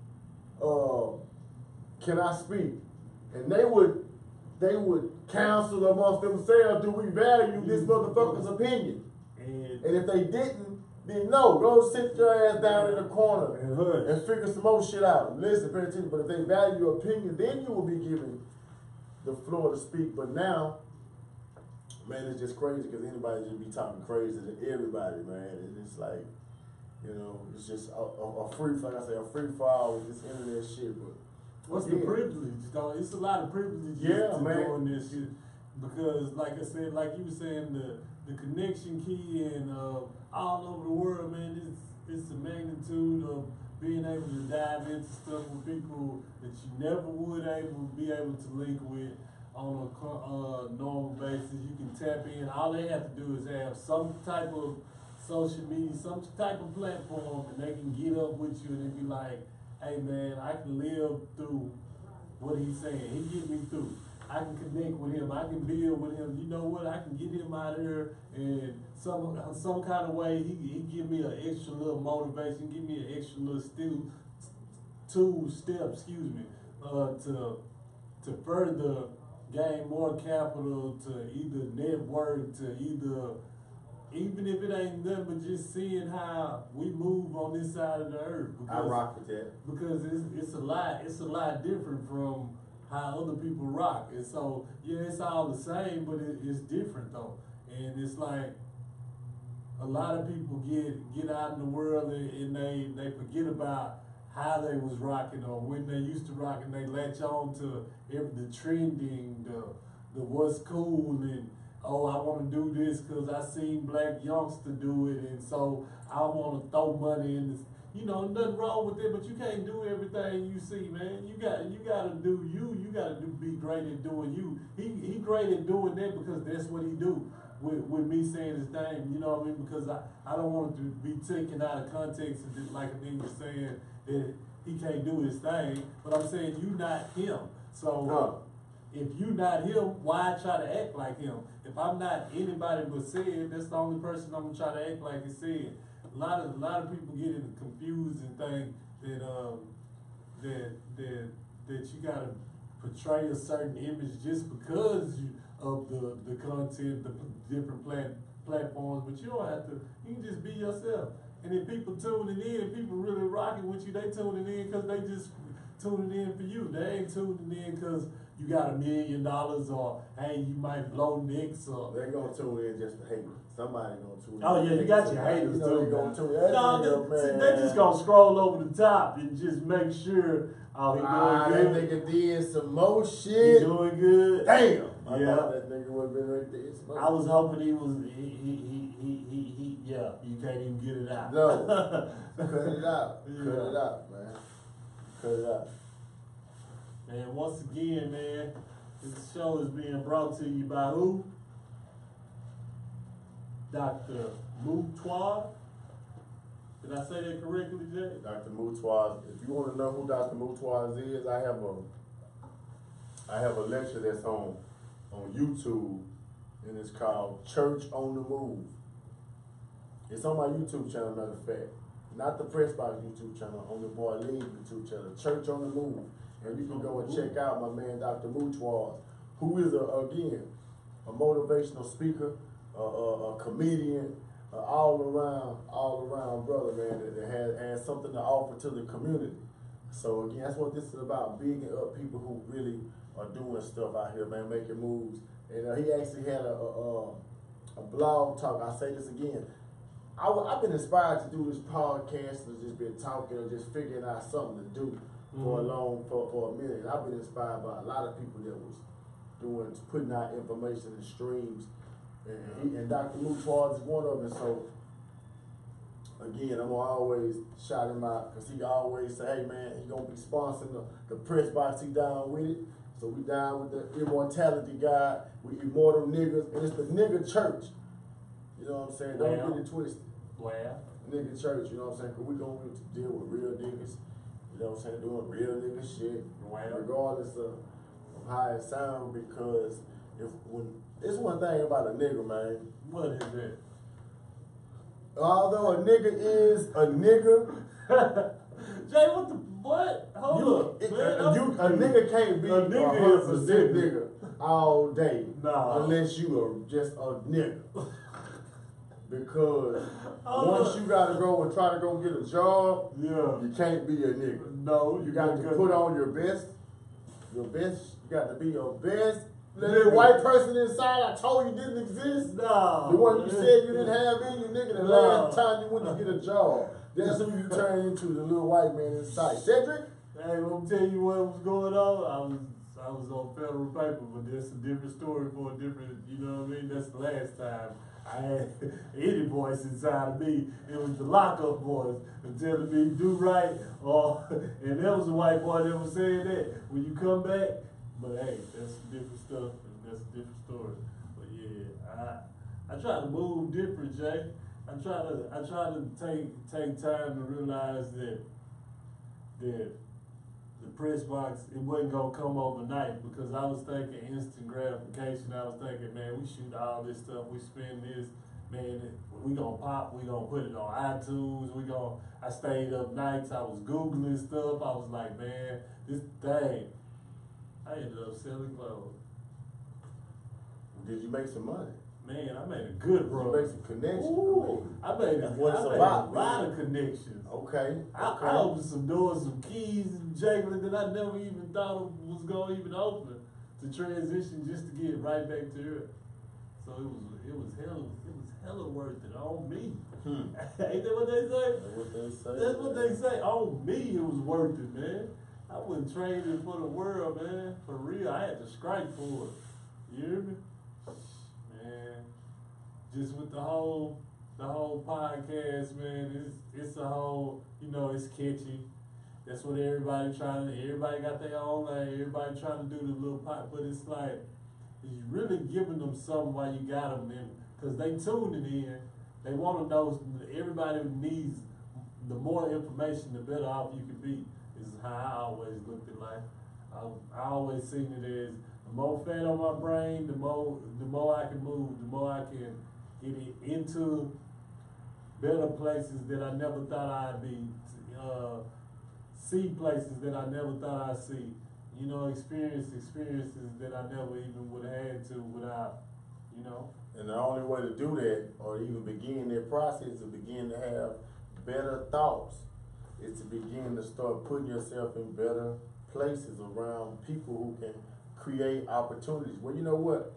uh, can I speak? And they would they would counsel amongst themselves, do we value this motherfucker's opinion? And, And if they didn't, then no, go sit your ass down in the corner and hush. and figure some more shit out. Listen, pay attention. But if they value your opinion, then you will be given the floor to speak. But now, man, it's just crazy because anybody just be talking crazy to everybody, man. And it's like, you know, it's just a, a, a free, like I say, a free fall with this internet shit. But what's yeah. the privilege, though? It's a lot of privilege Yeah, to man. doing this shit. Because, like I said, like you were saying, the the connection key and uh, all over the world, man, it's, it's the magnitude of being able to dive into stuff with people that you never would able be able to link with on a uh, normal basis. You can tap in. All they have to do is have some type of social media, some type of platform, and they can get up with you and they be like, hey, man, I can live through what he's saying. He get me through. I can connect with him. I can build with him. You know what? I can get him out of here and some some kind of way. He he give me an extra little motivation. Give me an extra little still two steps. Excuse me. Uh, to to further gain more capital. To either network. To either even if it ain't nothing but just seeing how we move on this side of the earth. I rock with that. Because it's it's a lot. It's a lot different from how other people rock. And so, yeah, it's all the same, but it, it's different though. And it's like a lot of people get get out in the world and, and they, they forget about how they was rocking or when they used to rock, and they latch on to every, the trending, the the what's cool and oh I want to do this because I seen black youngster do it and so I want to throw money in this. You know, nothing wrong with it, but you can't do everything you see, man. You got you got to do you. You got to do be great at doing you. He he great at doing that because that's what he do. With, with me saying his name, you know what I mean? Because I, I don't want it to be taken out of context and just like a nigga saying that he can't do his thing. But I'm saying you not him. So No. if you not him, why try to act like him? If I'm not anybody but said, that's the only person I'm gonna try to act like is said. A lot of a lot of people get it confused and think that um that that that you gotta portray a certain image just because you of the, the content, the different plat, platforms, but you don't have to, you can just be yourself. And if people tuning in, people really rocking with you, they tuning in because they just tuning in for you. They ain't tuning in because you got a million dollars or, hey, you might blow nicks or. They're going to tune in just for hating. Somebody going to tune in. Oh, yeah, you got your haters, you know, too. They're going to tune in. No, they, they, they just going to scroll over the top and just make sure, oh, he doing ah, good. That nigga did some more shit. He doing good. Damn. I Yeah. thought that nigga would have been right there. Smoking. I was hoping he was, he, he, he, he, he, he, yeah, you can't even get it out. No. Cut it out. Yeah. Cut it out, man. Cut it out. And once again, man, this show is being brought to you by who? Doctor Moutoir. Did I say that correctly, Jay? Doctor Moutoir. If you want to know who Doctor Moutoir is, I have a I have a lecture that's on on YouTube, and it's called Church on the Move. It's on my YouTube channel, matter of fact. Not the Pressbox YouTube channel, on the Boy League YouTube channel, Church on the Move. And you can go and check out my man, Doctor Moutoir, who is, a, again, a motivational speaker, a, a, a comedian, a all around, all around brother, man, that, that has, has something to offer to the community. So again, that's what this is about, bigging up people who really are doing stuff out here, man, making moves. And uh, he actually had a, a, a blog talk. I'll say this again. I w I've been inspired to do this podcast and just been talking or just figuring out something to do mm-hmm. for a long, for, for a minute. I've been inspired by a lot of people that was doing, putting out information in streams. And, he, and Doctor Moutoir is one of them. So, again, I'm gonna always shout him out because he always say, hey man, he gonna be sponsoring the, the Pressbox, he down with it. So we down with the immortality guy, we immortal niggas, and it's the nigga church. You know what I'm saying? Don't Well, get it twisted. Well, Nigga church, you know what I'm saying? Cause we gonna deal with real niggas, you know what I'm saying? Doing real nigga shit, well. regardless of, of how it sounds, because if when, it's one thing about a nigga, man. What is it? Although a nigga is a nigga, Jay, what the what? Hold you, up, it, man. a, you, a nigga can't be A a nigga hundred is a percent nigga. nigga all day, Nah. unless you are just a nigga. Because Oh, once you gotta go and try to go get a job, Yeah. you can't be a nigga. No, You got to gotta- put on your best, your best. You got to be your best. That Nigga. little white person inside I told you didn't exist. Nah. The one you man. said you didn't have in you, nigga. The Nah. last time you went to get a job, that's who you turn into, the little white man inside. Cedric. Hey, let me tell you what was going on. I was I was on federal paper, but that's a different story for a different, you know what I mean? That's the last time I had any voice inside of me. It was the lockup voice telling me do right, or and there was a white boy that was saying that when you come back. But hey, that's some different stuff. That's a different story. But yeah, I I try to move different, Jay. I try to I try to take take time to realize that that the Pressbox, it wasn't gonna come overnight, because I was thinking instant gratification. I was thinking, man, we shoot all this stuff, we spend this, man, we gonna pop, we gonna put it on iTunes, we gonna, I stayed up nights, I was Googling stuff, I was like, man, this thing, I ended up selling clothes. Did you make some money? Man, I made a good Did you run. make some connections? Ooh, I made, a, That's what it's I made about, a lot man. of connections. Okay. I, okay. I opened some doors, some keys, and jangling that I never even thought was gonna even open, to transition just to get right back to her. So it was, it was hella, it was hella worth it on me. Hmm. Ain't that what they say? That's what they say. That's what they say. On me, it was worth it, man. I wasn't trading for the world, man. For real, I had to strike for it. You hear me? Man, just with the whole, the whole podcast, man, it's, it's a whole, you know, it's catchy. That's what everybody trying to, everybody got their own lane, everybody trying to do the little pot, but it's like, you really giving them something while you got them in, because they tuning in, they want to know, everybody needs, the more information, the better off you can be, is how I always looked at life. I, I always seen it as, the more fat on my brain, the more, the more I can move, the more I can get it into better places that I never thought I'd be, uh, see places that I never thought I'd see. You know, experience experiences that I never even would have had to without, you know. And the only way to do that, or even begin that process, to begin to have better thoughts, is to begin to start putting yourself in better places around people who can create opportunities. Well, you know what?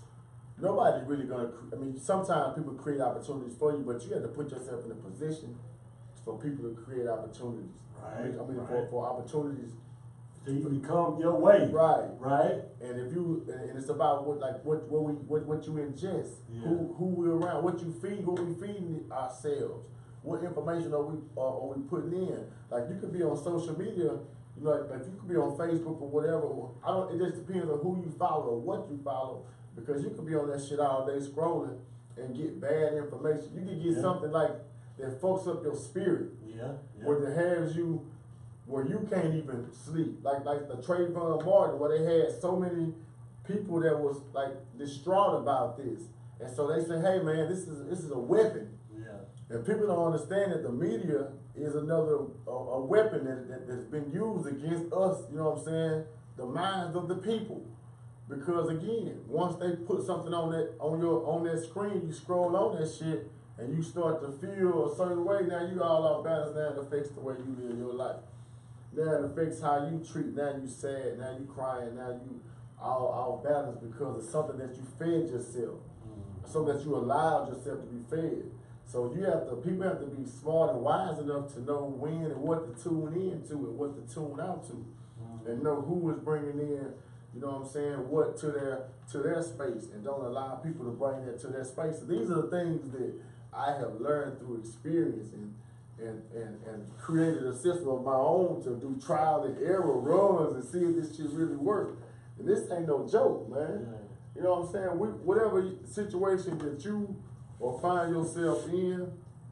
Nobody's really gonna, I mean, sometimes people create opportunities for you, but you have to put yourself in a position for people to create opportunities. Right. I mean, I mean right. for, for opportunities. So you become your way. Right. Right. And if you, and it's about what, like, what, what we, what, what you ingest, yeah. who, who we're around, what you feed, what we feeding ourselves, what information are we, are, are we putting in. Like, you could be on social media, you know, like you could be on Facebook or whatever. I don't. It just depends on who you follow or what you follow, because you could be on that shit all day scrolling and get bad information. You could get yeah. something like that fucks up your spirit. Yeah. yeah. Where it has you, where you can't even sleep. Like like the Trayvon Martin, where they had so many people that was like distraught about this, and so they say, hey man, this is this is a weapon. Yeah. And people don't understand that the media is another a, a weapon that, that that's been used against us. You know what I'm saying? The minds of the people. Because again, once they put something on that on your on that screen, you scroll on that shit and you start to feel a certain way. Now you all off balance. Now it affects the way you live your life. Now it affects how you treat. Now you sad. Now you crying. Now you all off balance because of something that you fed yourself, mm-hmm. something that you allowed yourself to be fed. So you have to. People have to be smart and wise enough to know when and what to tune into and what to tune out to, mm-hmm. and know who is bringing in. You know what I'm saying? What to their to their space, and don't allow people to bring that to their space. So these are the things that I have learned through experience and and and and created a system of my own to do trial and error runs and see if this shit really works. And this ain't no joke, man. Yeah. You know what I'm saying? We, whatever situation that you or find yourself in,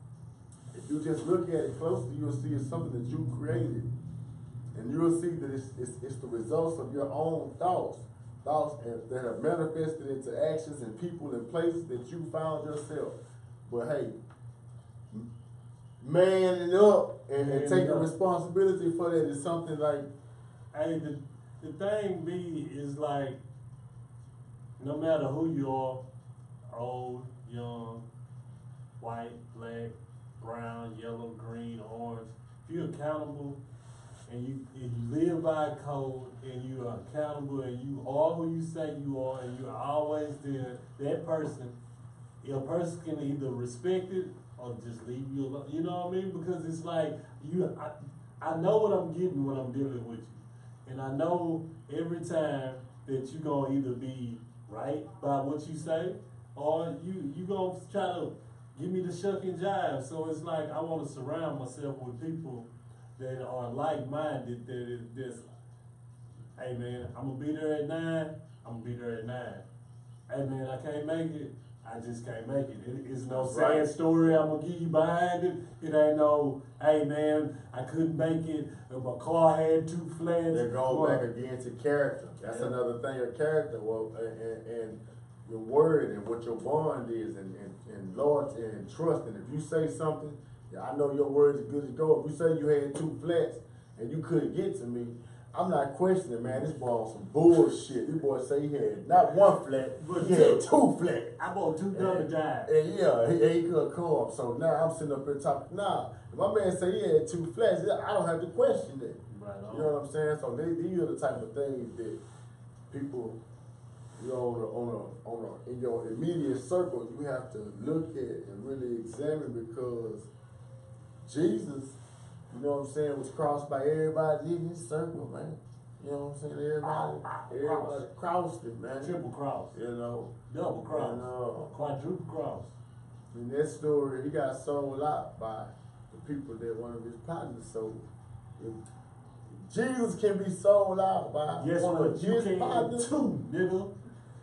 if you just look at it closely, you'll see it's something that you created. And you'll see that it's, it's, it's the results of your own thoughts, thoughts that have manifested into actions and people and places that you found yourself. But hey, manning up and, and taking responsibility for that is something like. Hey, the, the thing be is like, no matter who you are, old, young, white, black, brown, yellow, green, orange, if you're accountable, and you, and you live by a code, and you are accountable, and you are who you say you are, and you're always there, that person, a person can either respect it or just leave you alone. You know what I mean? Because it's like, you, I, I know what I'm getting when I'm dealing with you. And I know every time that you're going to either be right by what you say, or you, you going to try to give me the shuck and jive. So it's like, I want to surround myself with people that are like-minded, that is this, hey man, I'm gonna be there at nine, I'm gonna be there at nine. Hey man, I can't make it, I just can't make it. it it's no sad right. story I'm gonna give you behind it. It ain't no, hey man, I couldn't make it, my car had two flats. They're going back again to character. That's yeah. another thing of character. Well, and, and your word and what your bond is, and, and, and loyalty and trust. And if you say something, yeah, I know your word is good to go. If you say you had two flats and you couldn't get to me, I'm not questioning, man. This boy on some bullshit. This boy say he had not one flat, but he had two flats. I bought two double jive. And yeah, he, he could come. So now I'm sitting up here talking. Nah, if my man say he had two flats, I don't have to question that. Right on. You know what I'm saying? So they, these are the type of things that people, you know, on a, on a, on a, in your immediate circle, you have to look at and really examine, because Jesus, you know what I'm saying, was crossed by everybody in his circle, man. You know what I'm saying? Everybody, everybody crossed it, man. Triple cross. You know. Double cross. And, uh, quadruple cross. in that story, he got sold out by the people that one of his partners sold. If Jesus can be sold out by Guess one what? of You his can partners, too, nigga.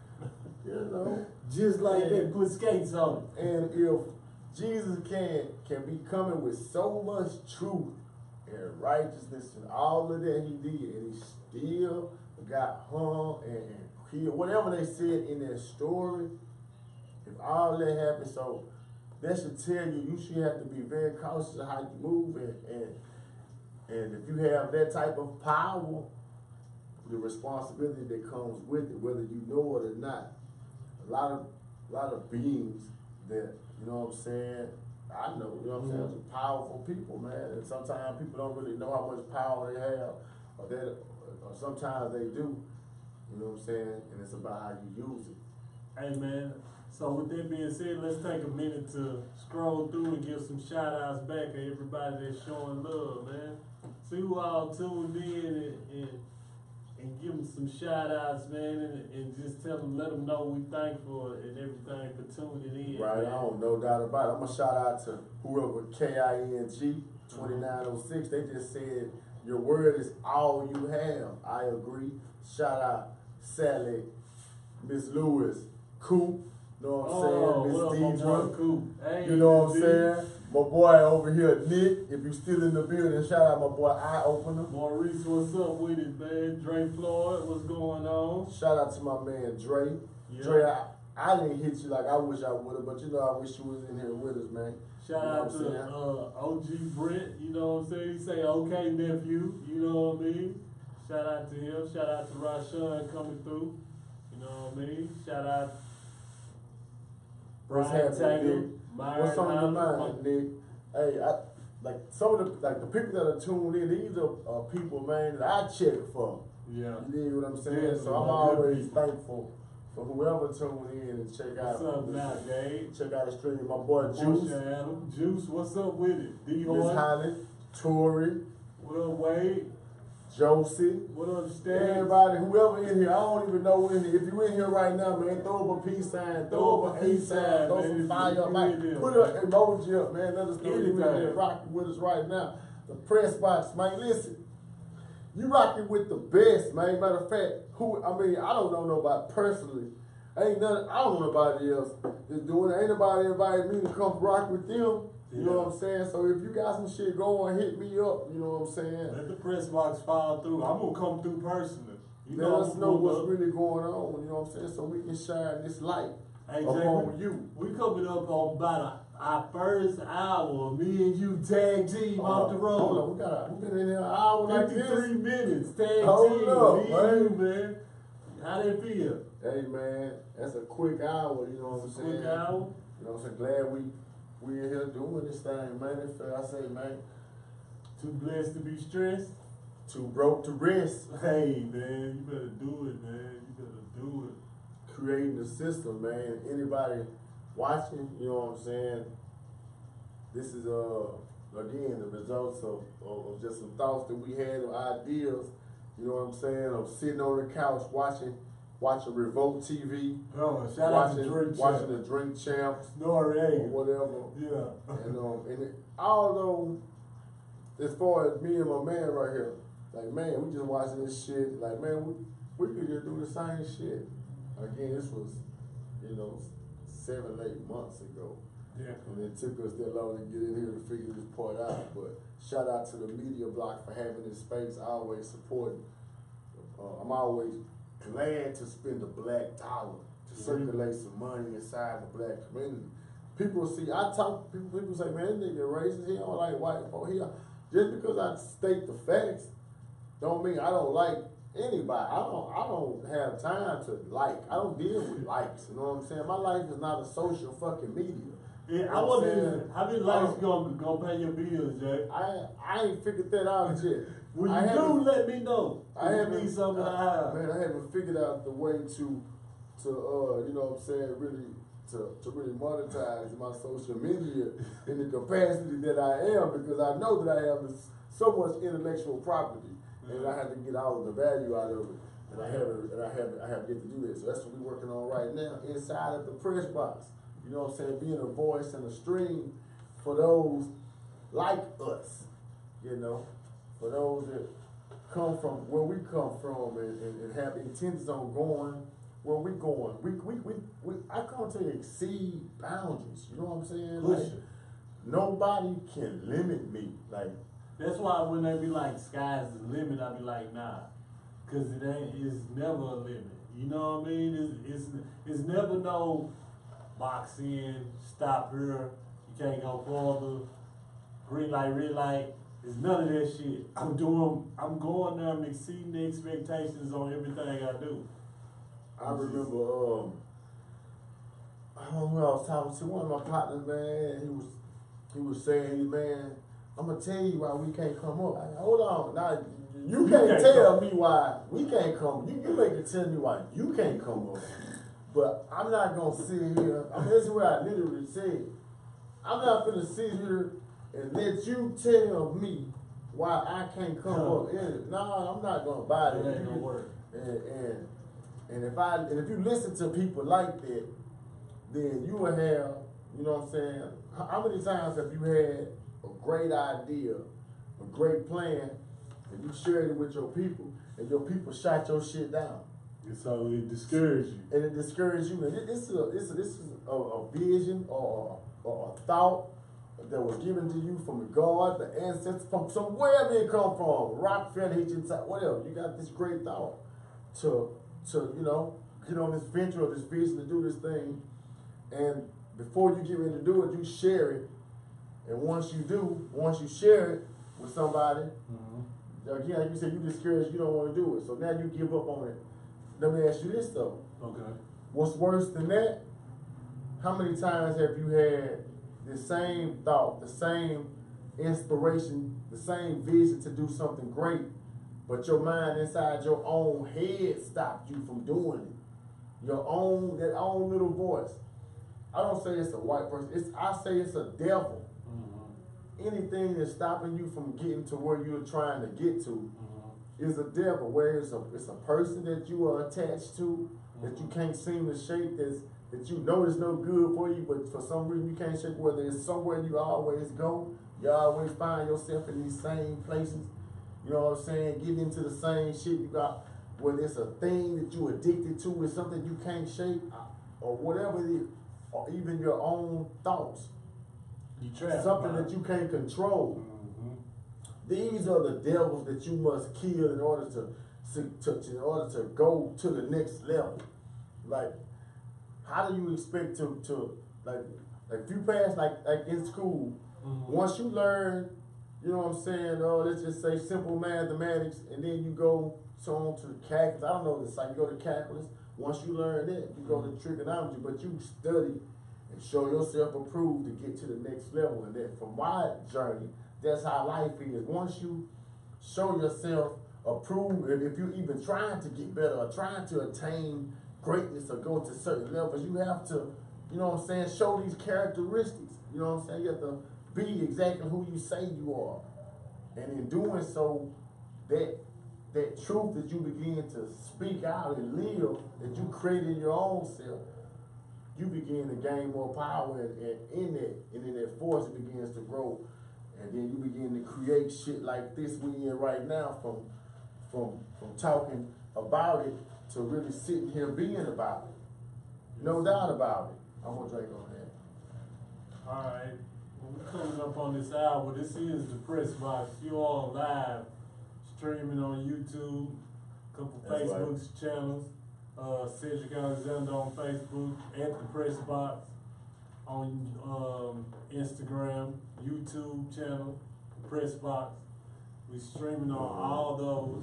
you know, just like And that. put skates on it. And if Jesus can can be coming with so much truth and righteousness and all of that he did, and he still got hung and, and killed, whatever they said in that story, if all that happened, so that should tell you you should have to be very cautious of how you move, and and, and if you have that type of power, the responsibility that comes with it, whether you know it or not. A lot of a lot of beings that, you know what I'm saying, I know, you know what I'm saying, some powerful people, man. And sometimes people don't really know how much power they have, or that, or sometimes they do. You know what I'm saying? And it's about how you use it. Hey man, so with that being said, let's take a minute to scroll through and give some shout outs back to everybody that's showing love, man. See who all tuned in and, and, and give them some shout outs, man, and, and just tell them, let them know we thankful and everything for tuning in. Right man. on, no doubt about it. I'm going to shout out to whoever K I N G twenty-nine oh six. They just said, your word is all you have. I agree. Shout out Sally, Miss Lewis, Coop, you know what I'm Oh, saying, what up, my Miss boy, Deidre. Coop? Hey, You know what I'm D. saying? My boy over here, Nick, if you still in the building, shout out my boy Eye Opener. Maurice, what's up with it, man? Dre Floyd, what's going on? Shout out to my man Dre. Yeah. Dre, I, I didn't hit you like I wish I would have, but you know I wish you was in here with us, man. Shout You know out what I'm to saying? uh, O G Brent, you know what I'm saying? He say, okay, nephew, you know what I mean? Shout out to him. Shout out to Rashawn coming through, you know what I mean? Shout out What's Brian happening, Taylor, Nick? Myron What's on your Allen. mind, Nick? Hey, I, like some of the like the people that are tuned in, these are uh, people, man, that I check for. Yeah. You dig what I'm saying? Yeah, so I'm my good always people. thankful for whoever tuned in and check What's out. up now, Dave? Check out the stream. My boy Juice, Portia Adam. Juice, what's up with it? D Miss Horn, Holly, Tori, what up, Wade? Josie. What up, Stan? Everybody, whoever in here, I don't even know in here. If you in here right now, man, throw up a peace sign, throw up a hate sign, throw man. some fire up, You like, in there, put man. an emoji up, man. Let us know you in Anything. here rocking with us right now. The Pressbox, man. Listen, you rocking with the best, man. Matter of fact, who I mean, I don't know nobody personally. Ain't nothing. I don't know nobody else that's doing it. Ain't nobody invited me to come rock with them. You know Yeah. what I'm saying? So if you got some shit going, hit me up. You know what I'm saying? Let the press box fall through. I'm gonna come through personally. You Let know us I'm know gonna what's pull up. really going on, you know what I'm saying, so we can shine this light Hey, upon Jay, you. we coming up on about a, our first hour. Me and you tag team off the road. Hold on, we got a, we been in here an hour like this. fifty-three minutes tag Hold team. up, Me and you, man. How they feel? Hey man, that's a quick hour, you know what I'm It's a saying? quick hour. You know what I'm saying? Glad we we in here doing this thing, man. If I say, man, Too blessed to be stressed. too broke to rest. Hey, man, you better do it, man. You better do it. Creating the system, man. Anybody watching, you know what I'm saying? This is uh again the results of, of, of just some thoughts that we had, of ideas, you know what I'm saying, of sitting on the couch watching watching Revolt T V, Oh, shout out to watching Drink watching Champ. the Drink Champs or Noriega. whatever. Yeah. And um and it, although as far as me and my man right here, like man, we just watching this shit, like man, we we could just do the same shit. Again, this was, you know, seven, eight months ago. Yeah. And it took us that long to get in here to figure this part out. But shout out to the media block for having this space. I always supporting. Uh, I'm always glad to spend a black dollar to Mhm. circulate some money inside the black community. People see, I talk, people, people say, man, this nigga racist, he don't like white folk. He, just because I state the facts, don't mean I don't like anybody. I don't I don't have time to like. I don't deal with likes. You know what I'm saying? My life is not a social fucking media. Yeah, You I know what I'm wasn't saying? even, how many likes you gonna, gonna pay your bills, Jay? I I ain't figured that out yet. When I you do, haven't- let me know. I If you haven't need something to I- hide. Man, I haven't figured out the way to to uh you know what I'm saying, really to, to really monetize my social media in the capacity that I am, because I know that I have this, so much intellectual property and I had to get all of the value out of it. And I haven't, and I haven't, I have yet to do that. So that's what we're working on right now inside of the Pressbox. You know what I'm saying? Being a voice and a stream for those like us. You know, for those that come from where we come from and, and, and have intentions on going where we going. We, we, we, we I come to exceed boundaries. You know what I'm saying? Push Like, it. nobody can limit me. Like, that's why when they be like, sky's the limit, I be like, nah. Cause it ain't, it's never a limit. You know what I mean? It's, it's, it's never no box in, stop here, you can't go farther, green light, red light. It's none of that shit. I'm doing, I'm going there, I'm exceeding the expectations on everything I do. I remember, um, I don't know who I was talking to, one of my partners, man, he was, he was saying, man, I'm gonna tell you why we can't come up. I, hold on, now, you can't, can't tell come. me why we can't come. You, you make it tell me why you can't come up. But I'm not gonna sit here. I mean, this is what I literally said. I'm not gonna sit here and let you tell me why I can't come no. up. And, no, I'm not gonna buy that. It ain't gonna work. And, and and if I and if you listen to people like that, then you will have, you know what I'm saying? How, how many times have you had a great idea, a great plan, and you shared it with your people, and your people shot your shit down? And so it discouraged you. And it discouraged you. And this is a, this is, this is a, a vision or a, or a thought that was given to you from the God, the ancestors, from somewhere it come from, Rockefeller, Hitchens, whatever. You got this great thought to, to you know, get on this venture or this vision to do this thing. And before you get ready to do it, you share it. And once you do, once you share it with somebody, mm-hmm. again, like you said, you discouraged, you don't want to do it. So now you give up on it. Let me ask you this though. Okay. What's worse than that? How many times have you had the same thought, the same inspiration, the same vision to do something great, but your mind inside your own head stopped you from doing it? Your own, that own little voice. I don't say it's a white person. It's I say it's a devil. Mm-hmm. Anything that's stopping you from getting to where you're trying to get to mm-hmm. is a devil. Where it's a it's a person that you are attached to mm-hmm. that you can't seem to shake. That's that you know is no good for you, but for some reason you can't shake. Whether it's somewhere you always go, you always find yourself in these same places. You know what I'm saying? Getting into the same shit you got. Whether it's a thing that you addicted to, is something you can't shake, or whatever it is, or even your own thoughts. You trapped, something man. that you can't control. Mm-hmm. These are the devils that you must kill in order to, to, to in order to go to the next level. Like, how do you expect to to like like if you pass like like in school, mm-hmm. once you learn, you know what I'm saying? Oh, let's just say simple mathematics, and then you go so on to the calculus. I don't know this. Like you go to calculus. Once you learn that, you go to trigonometry, but you study and show yourself approved to get to the next level. And then from my journey, that's how life is. Once you show yourself approved, if you're even trying to get better or trying to attain greatness or go to certain levels, you have to, you know what I'm saying, show these characteristics. You know what I'm saying? You have to be exactly who you say you are. And in doing so, that that truth that you begin to speak out and live, that you create in your own self, you begin to gain more power, and, and in that, and in that force, it begins to grow. And then you begin to create shit like this we in right now, from from from talking about it to really sitting here being about it. No doubt about it. I'm gonna drink on that. All right. Well, we're coming up on this hour. This is the Pressbox. You all live, streaming on YouTube, a couple That's Facebook right. channels. Uh, Cedric Alexander on Facebook, at the Pressbox, on um, Instagram, YouTube channel, the Pressbox. We streaming on all those,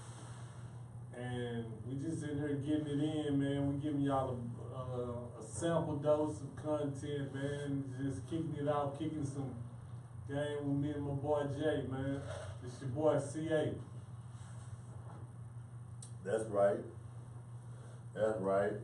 and we just in here getting it in, man. We giving y'all a, a, a sample dose of content, man. Just kicking it out, kicking some game with me and my boy Jay, man. It's your boy C A. That's right. That's right.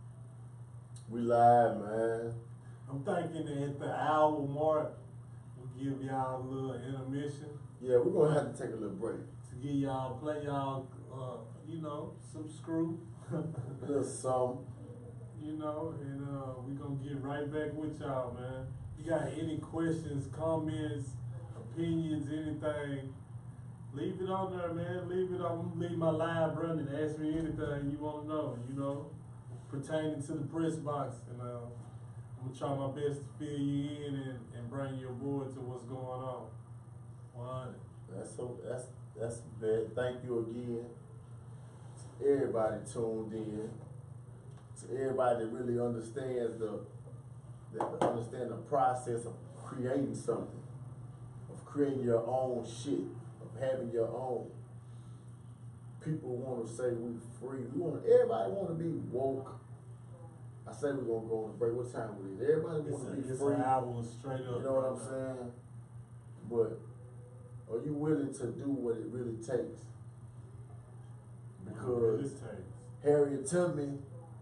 We live, man. I'm thinking at the hour mark, we give y'all a little intermission. Yeah, we're gonna have to take a little break. To give y'all, play y'all, uh, you know, some screw. A little something. You know, and uh, we gonna get right back with y'all, man. You got any questions, comments, opinions, anything, leave it on there, man. Leave it on, leave my live running. Ask me anything you want to know, you know, pertaining to the press box. And uh, I'm going to try my best to fill you in and, and bring you aboard to what's going on. one hundred. That's so, that's, that's bad. Thank you again to everybody tuned in. To everybody that really understands the, that understand the process of creating something, of creating your own shit, of having your own. People want to say we free. We want everybody want to be woke. I say we're gonna go on a break. What time it is? Everybody It's, want a, to be it's free. an hour straight up. You know what I'm saying? But are you willing to do what it really takes? Because This takes. Harriet Tubman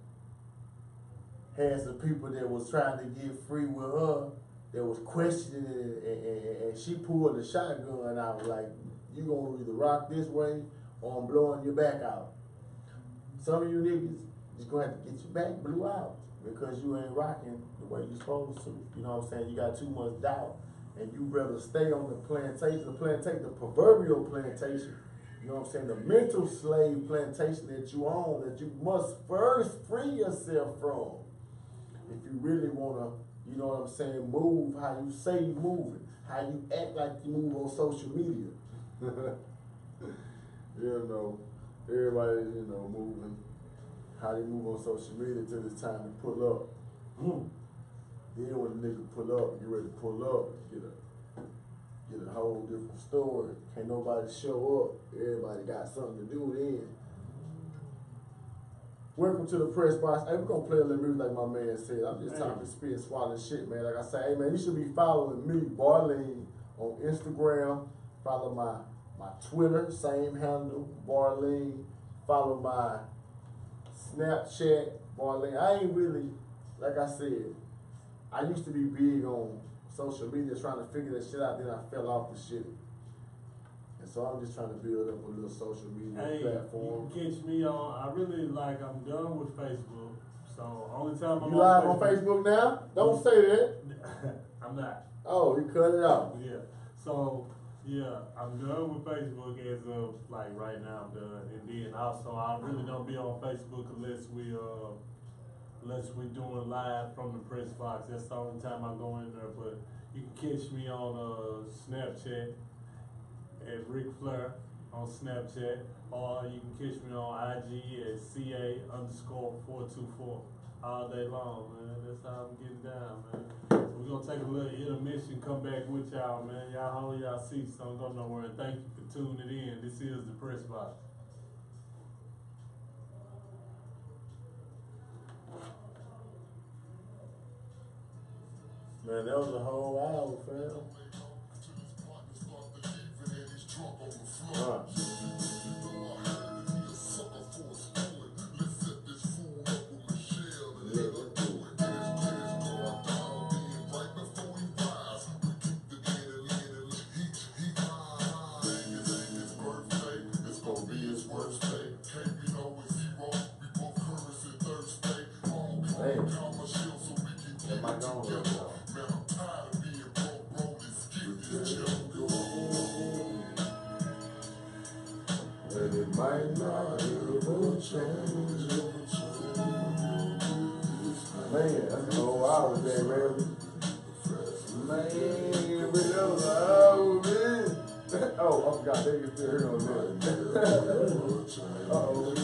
had some people that was trying to get free with her, that was questioning it, and, and, and she pulled the shotgun out like, you gonna either rock this way or I'm blowing your back out. Some of you niggas just gonna have to get your back blew out because you ain't rocking the way you supposed to. You know what I'm saying? You got too much doubt, and you rather stay on the plantation, the plantation, the proverbial plantation. You know what I'm saying? The mental slave plantation that you own, that you must first free yourself from. If you really wanna, you know what I'm saying, move how you say you moving, how you act like you move on social media. You know, everybody, you know, moving how they move on social media till it's time to pull up. Mm. Then when the nigga pull up, get ready to pull up, get a get a whole different story. Can't nobody show up. Everybody got something to do then. Welcome to the Press Box. Hey, we're gonna play a little music like my man said. I'm just talking spit, swallowing shit, man. Like I say, hey man, you should be following me, Barleen, on Instagram. Follow my my Twitter, same handle, Barleen. Follow my Snapchat, Barleen. I ain't really, like I said, I used to be big on social media trying to figure that shit out, then I fell off the shit. And so I'm just trying to build up a little social media Hey, platform. you can catch me on, I really like, I'm done with Facebook. So, only time I'm You live on Facebook now? Don't say that. I'm not. Oh, you cut it out. Yeah. So, yeah, I'm done with Facebook as of, like, right now, I'm done. And then also, I really don't be on Facebook unless we, uh, unless we doing live from the press box. That's the only time I go in there. But you can catch me on uh, Snapchat at Ric Flair on Snapchat, or you can catch me on I G at C A underscore four two four all day long, man. That's how I'm getting down, man. So we're gonna take a little intermission, come back with y'all, man. Y'all hold y'all seats, don't go nowhere. And thank you for tuning in. This is the Press Box. Man, that was a whole hour, fam. Uh. Might not ever change. Man, that's a whole hour day, man. Man, but that was an hour, man. Oh, I forgot they can still hear on that. Uh-oh.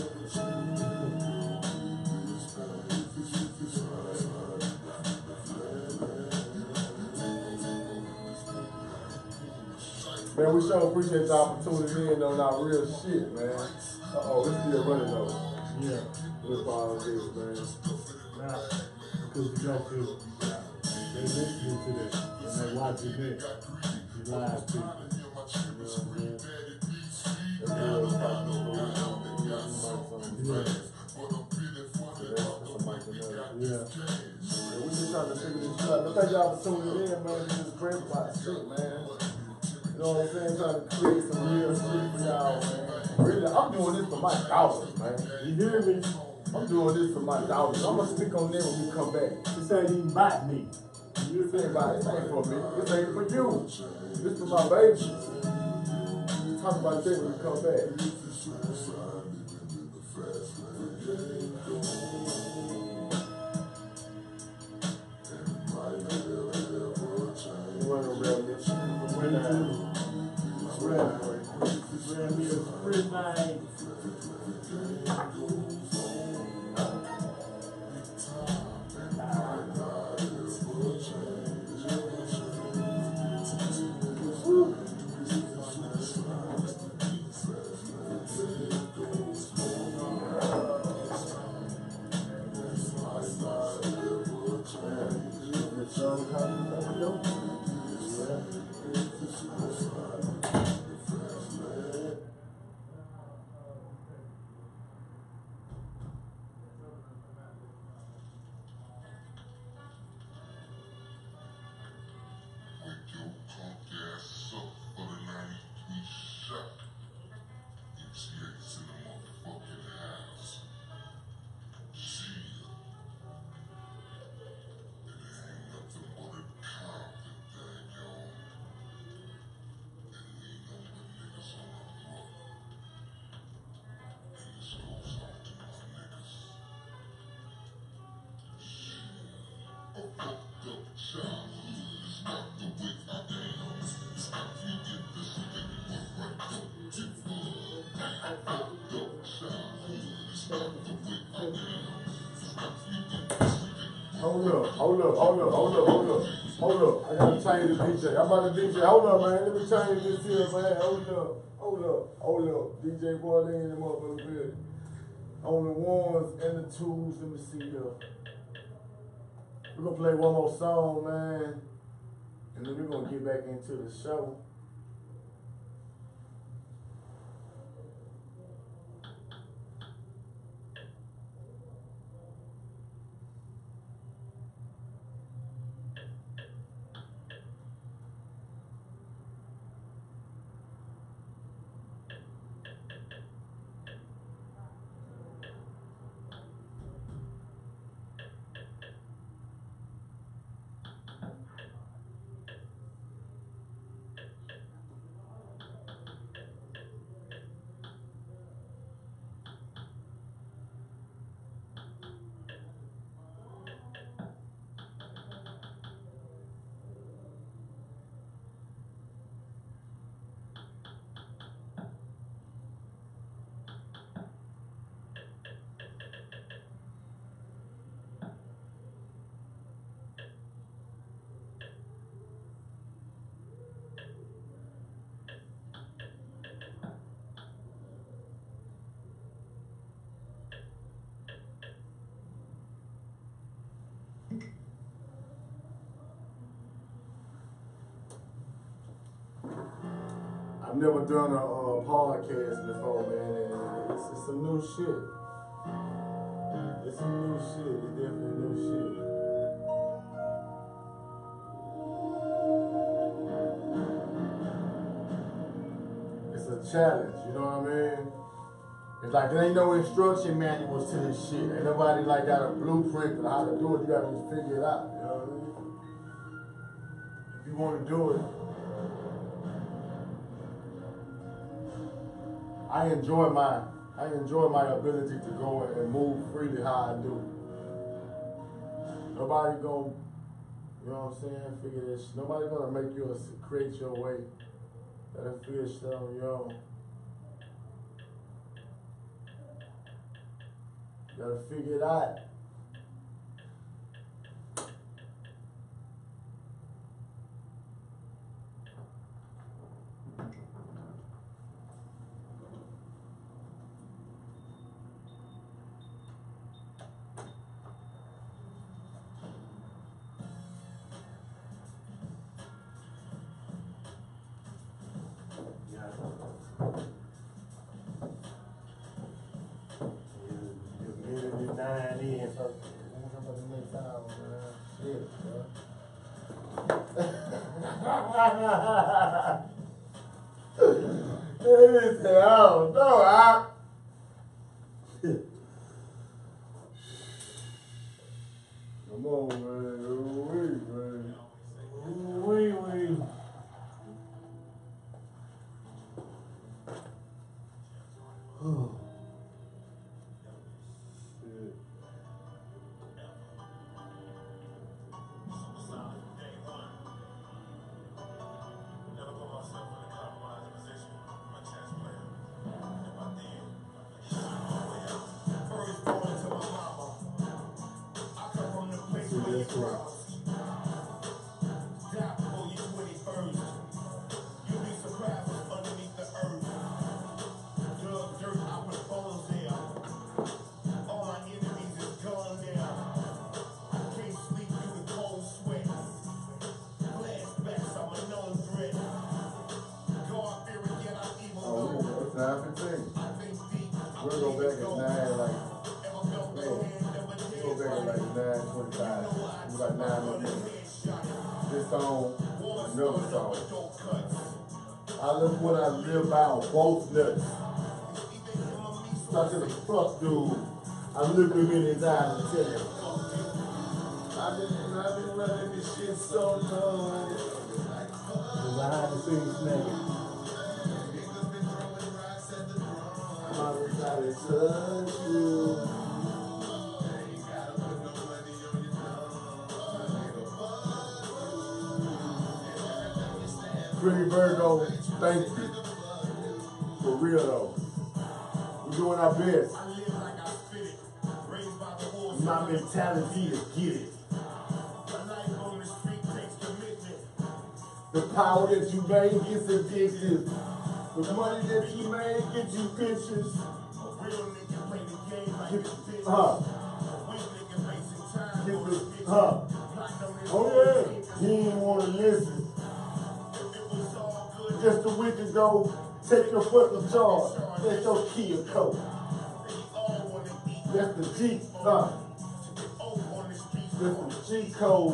Man, we sure appreciate the opportunity in on our real shit, man. Uh-oh, it's still running though. Yeah. We apologize, man. Nah, because you got to, they listening to this, and they watching this. You live too. You know what I'm saying? That's real. Yeah. That's a mic another. Yeah. Yeah, we just trying to figure this shit out. But thank y'all for tuning in, man. This is Pressbox shit, man. You know what I'm saying? Trying to create some real shit for y'all, man. Really, I'm doing this for my daughters, man. You hear me? I'm doing this for my daughters. I'm gonna speak on them when we come back. This ain't even about me. This ain't about this ain't for me. This ain't for you. This for my baby. Talk about that when we come back. You wanna grab this? Grab grab me a free night. Hold up, hold up, hold up, hold up, hold up, hold up. I gotta change the D J. I'm about to D J. Hold up, man. Let me change this here, man. Hold up, hold up, hold up. D J boy, they in the motherfucking building. On the ones and the twos, let me see here. We're gonna play one more song, man. And then we're gonna get back into the show. I've never done a uh, podcast before, man, and it's, it's some new shit. It's some new shit. It's definitely new shit. It's a challenge, you know what I mean? It's like there ain't no instruction manuals to this shit. Ain't nobody like got a blueprint for how to do it. You gotta just figure it out, you know what I mean? If you want to do it, I enjoy my I enjoy my ability to go and move freely how I do. Nobody gonna, you know what I'm saying, figure this. Nobody gonna make you a, create your way. Gotta figure shit on your own. Gotta figure it out. Nine in, so He said, I don't know. I... Come on, man. Ooh, wee, man. Ooh, wee, wee. Shit. See this one. nine fifteen. We'll go back at nine, like, man, we'll go back at like nine twenty-five. It's like nine minutes. This song, another song. I live what I live by on both nuts. Talk to the fuck dude. I look him in his eyes and tell him, I've been, I've been running this shit so long. Behind the scenes nigga. I'm trying to touch you. Pretty Virgo, thank you. For real though. We're doing our best. My mentality is get it. The power that you made gets addictive. The money that you made gets you pictures. Huh. Get the, huh. Oh yeah. He didn't want to listen. Just a week ago, take your fucking charge. That's your key of code. That's the G, huh? That's the G code.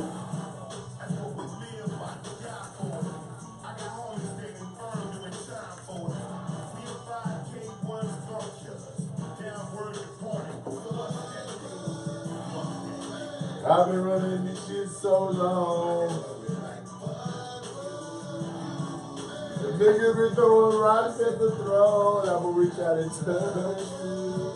I've been running this shit so long. The niggas been throwing rocks at the throne. I'ma reach out and touch you.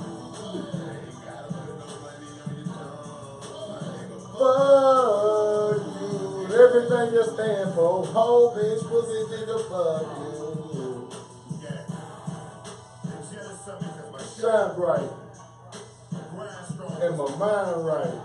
Fuck you. Everything you stand for. Whole bitch pussy nigga, fuck you. Shine bright. And my mind right.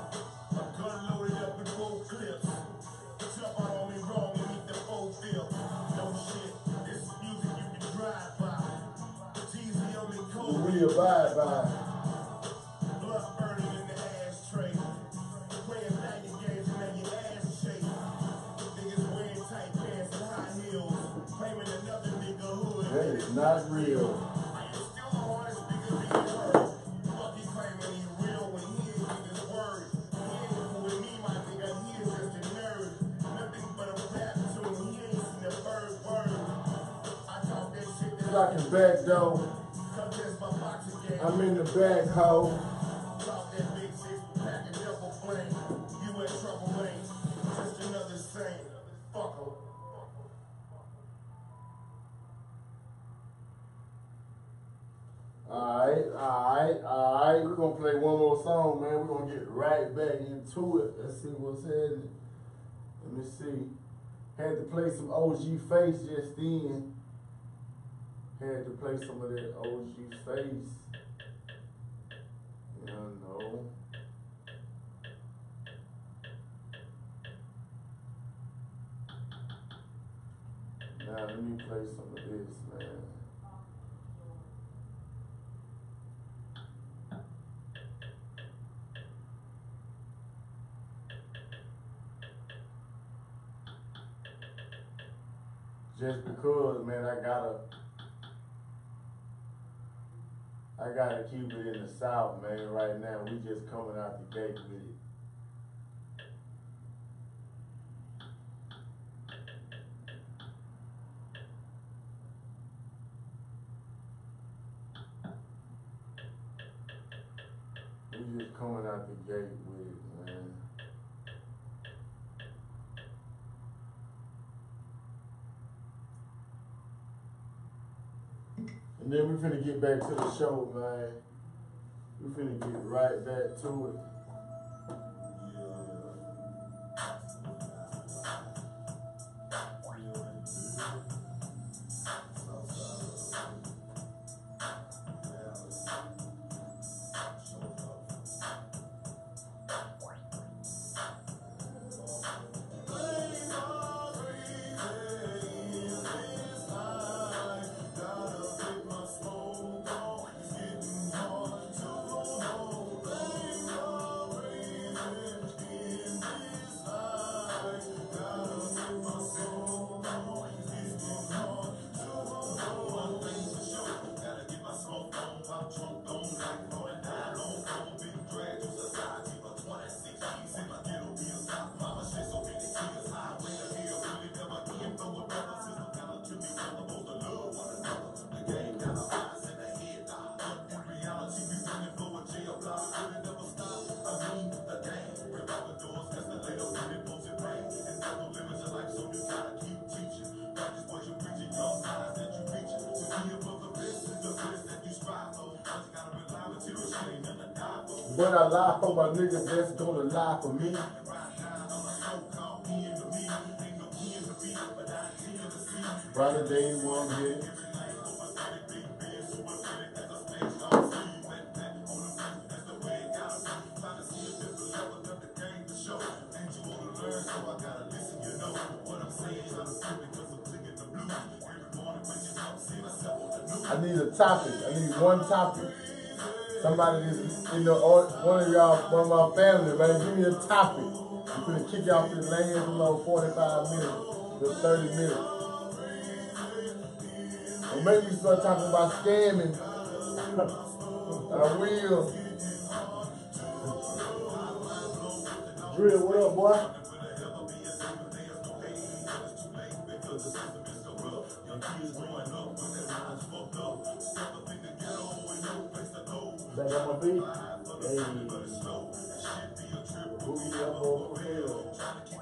We abide by. Blood burning in the ashtray. Playing banging games and making your ass shake. Niggas wearing tight pants and high heels. Claiming another nigga hood. That is not real. I am still the hardest nigga being heard. Fuck he claiming he real when he ain't with his word. He ain't with me, my nigga. He is just a nerd. Nothing but a rap tune. He ain't seen a bird word. I talk that shit that I can back though. I'm in the back, ho. Drop that big six pack and double flame. You in trouble, man. Just another saint. Fuck 'em. Alright, alright, alright. We're gonna play one more song, man. We're gonna get right back into it. Let's see what's happening. Let me see. Had to play some O G Face just then. Had to play some of that O G Face. Yeah, no. Now let me play some of this, man. Just because, man, I gotta I gotta keep it in the South, man, right now. We just coming out the gate with it. we just coming out the gate with it, man. And then we finna get back to the show, man. We finna get right back to it. But I lie for my niggas that's gonna lie for me. Brighter day one hit. I need a topic. I need one topic. Somebody that's in the one of y'all, one of my family, man, give me a topic. I'm gonna kick y'all to the last little forty-five minutes to thirty minutes. Or maybe we start talking about scamming. I will. Drill, what up, boy? Back on my feet. Hey. Boogie up on the hill.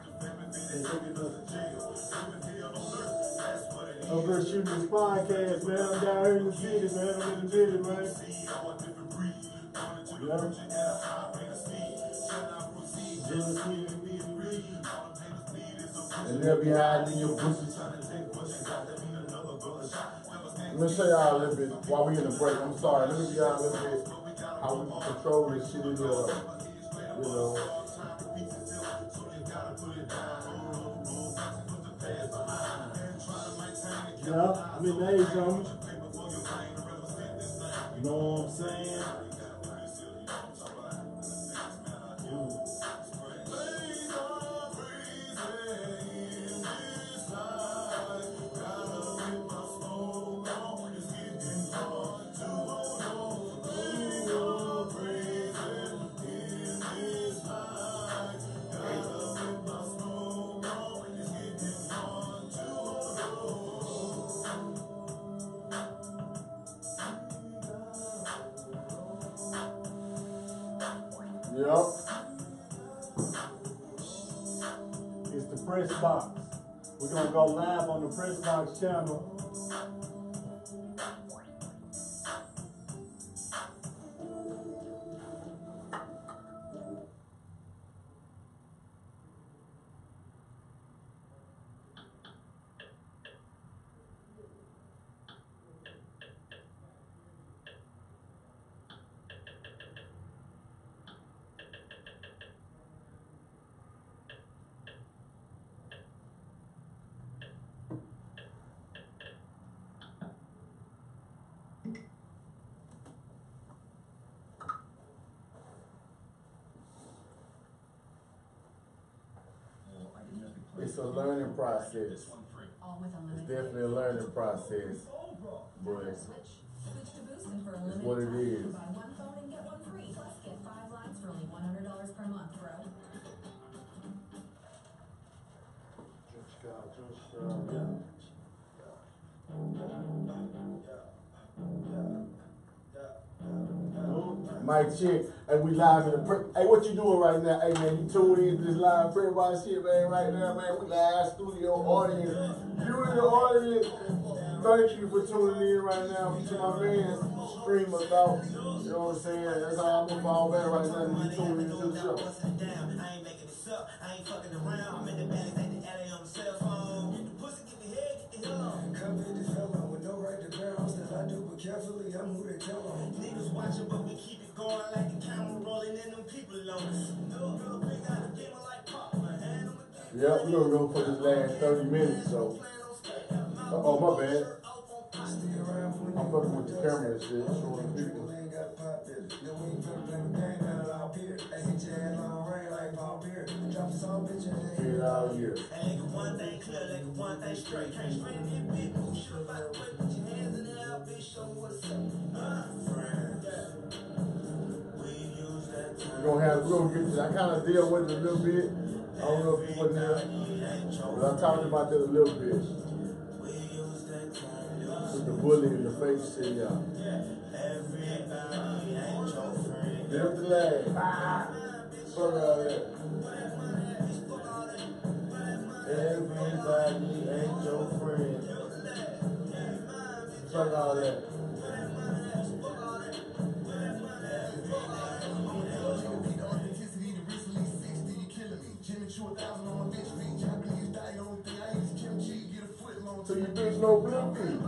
I'm just shooting this podcast, man. I'm down here in the city, man. I'm in the city, man. Yeah. And they'll be hiding in your bushes. Let me show y'all a little bit while we in the break. I'm sorry. Let me show y'all a little bit how we can control this shit in the, you know. Yeah, I'm in the age zone. You know what I'm saying? Mm. Yep. It's the Pressbox. We're gonna go live on the Pressbox channel. It's a learning process. It's definitely a learning process, but it's what it is. Buy one phone and get one free. Plus, get five lines for only one hundred dollars per month, bro. Just got, just, uh, yeah. Mic check. Hey, we live in the pre- Hey, what you doing right now? Hey, man, you tuned in to this live Pressbox shit, man, right now, man. We live studio audience. You in the audience. Thank you for tuning in right now. To my man, Stream of Thought. You know what I'm saying? That's how I'm gonna fall back right now. You tuning into the show. I ain't making this up. I ain't fucking around. I'm in the bag, take the alley on the cell phone. Get the pussy, get the head, get the hell on. Come in the fella with no right to bear on. Still I do, but carefully, I'm who they tell on. Niggas watching, but we keep it going like the camera rolling and them people on us. No, real big out the game like pop. My hand on the game. Yep, we're gonna go for this last thirty minutes, so. Uh oh, my bad. I'm fucking with the camera and shit. Showing people. Get out here. Ain't one thing clear, like one thing straight. Can't straight in big move. Shit about the way, put your hands in the air, bitch. Show me what's up. Uh, friends. We use that time. We're gonna have, we're gonna get to, I kind of deal with it a little bit. I don't know if you wasn't there, but I talked about that a little bit. With the bully in the face shit, y'all. Lift the leg. Ah. Fuck all that. Everybody ain't your friend. Fuck all that. So you bitch no blue feet.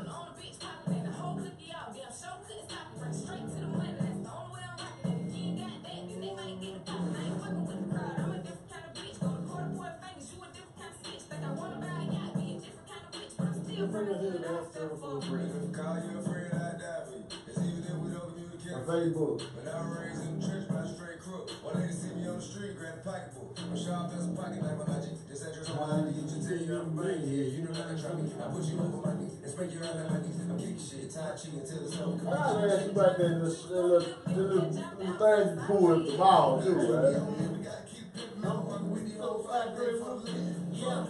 Call you a friend, I die for you. It's even if we don't communicate. On Facebook. When I was raised in the church by a straight crook. One lady see me on the street, grab a pocketbook. I'm sharp as a pocket knife on my G. This address on my I D. To tell you I'm brain here. You know how to try me. I put you over my knees and spank you around my knees. I'm kicking shit, tie cheating until the snow comes. I gotta ask you about that little, little, little, little thing you pull at the ball, too, right? We gotta keep picking up. Fucking with the old five grade for the yeah.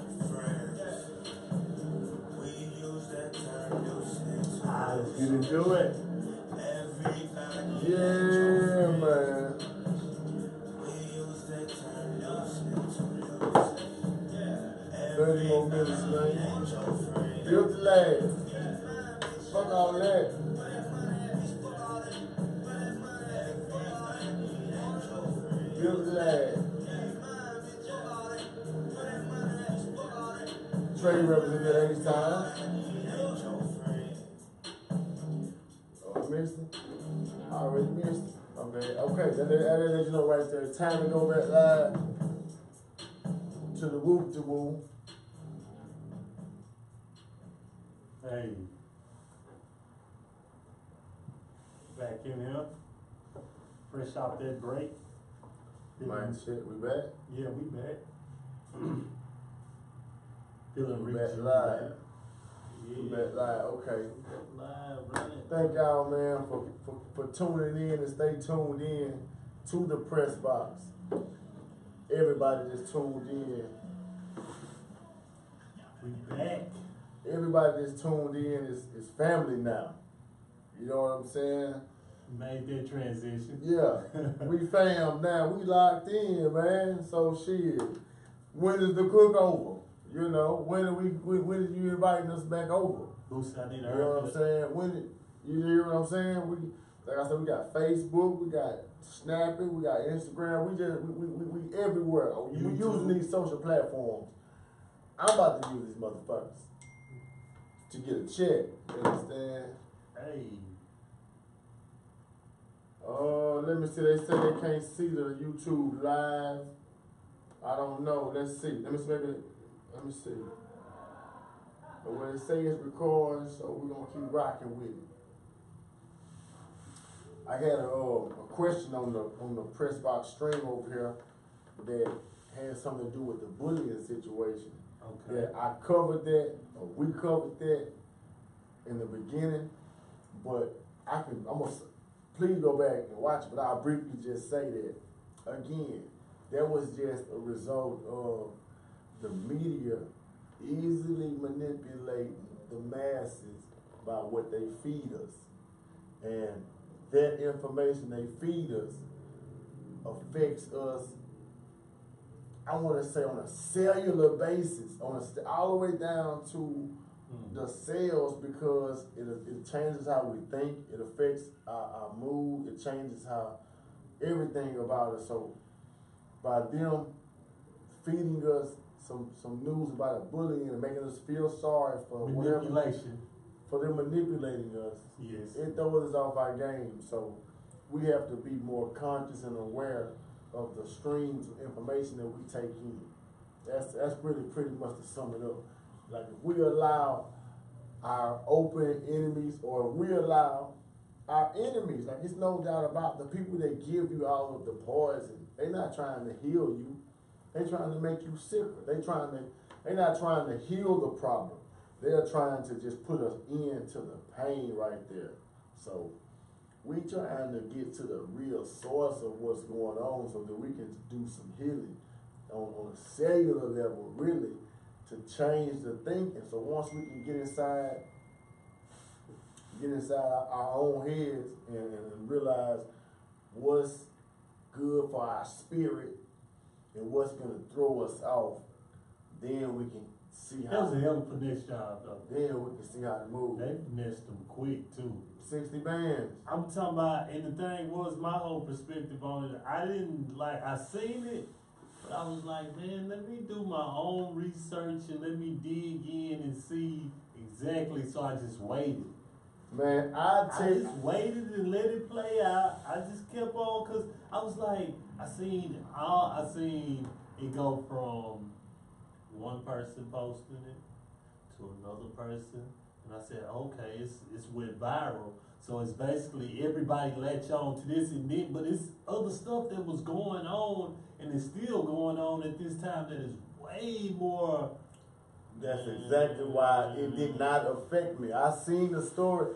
We use that term, no sense. Ah, let's get into it. Everybody. Yeah, man. thirty more minutes, man. Build the leg. Fuck all that. Build the leg. Trade represented any time. Oh, I missed it. I already missed it. Okay, okay. That let you know right there. Time to go back live to the whoop to whoop. Hey. Back in here. Fresh out that break. Man, shit, we back? Yeah, we back. Feeling We rich. back live. Yeah. We back live, okay. Live, running. Thank y'all, man, for, for, for tuning in and stay tuned in to the Pressbox. Everybody that's tuned in. We back. Everybody that's tuned in is, is family now. You know what I'm saying? Made that transition. Yeah. We fam now. We locked in, man. So shit. When is the cook over? You know, when are we when, when are you inviting us back over? Boost, I need to You know what I'm saying? When it, you hear what I'm saying? We like I said, we got Facebook, we got Snapping, we got Instagram, we just we we, we, we everywhere. We YouTube. using these social platforms. I'm about to use these motherfuckers to get a check. You understand? Hey. Uh, let me see. They say they can't see the YouTube live. I don't know. Let's see. Let me see. Maybe, let me see. But when they say it's recording, so we're gonna keep rocking with it. I had a, uh, a question on the on the Pressbox stream over here that had something to do with the bullying situation. Okay. That I covered that, or we covered that in the beginning, but I can almost. Please go back and watch it, but I'll briefly just say that, again, that was just a result of the media easily manipulating the masses by what they feed us. And that information they feed us affects us, I want to say on a cellular basis, on a, all the way down to mm. the cells, because it, it changes how we think, it affects our, our mood, it changes how everything about us. So by them feeding us some some news about a bullying and making us feel sorry for manipulation, whatever, for them manipulating us, yes, it throws us off our game. So we have to be more conscious and aware of the streams of information that we take in. That's that's really pretty much to sum it up. Like if we allow our open enemies, or if we allow our enemies, like it's no doubt about the people that give you all of the poison, they're not trying to heal you. They're trying to make you sicker. They're trying to, they're not trying to heal the problem. They're trying to just put us into the pain right there. So we trying to get to the real source of what's going on so that we can do some healing on, on a cellular level, really, to change the thinking. So once we can get inside, get inside our own heads and, and realize what's good for our spirit and what's gonna throw us off, then we can see how. That was a hell of a finesse job, though. Then we can see how to move. They finessed them quick too. Sixty bands. I'm talking about, and the thing was, my whole perspective on it, I didn't like. I seen it, but I was like, man, let me do my own research and let me dig in and see exactly. So I just waited. Man, I I take. just waited and let it play out. I just kept on, cause I was like, I seen all, I seen it go from one person posting it to another person, and I said, okay, it's it's went viral. So it's basically everybody latch on to this and then, but it's other stuff that was going on and it's still going on at this time that is way more. That's exactly why it did not affect me. I seen the story.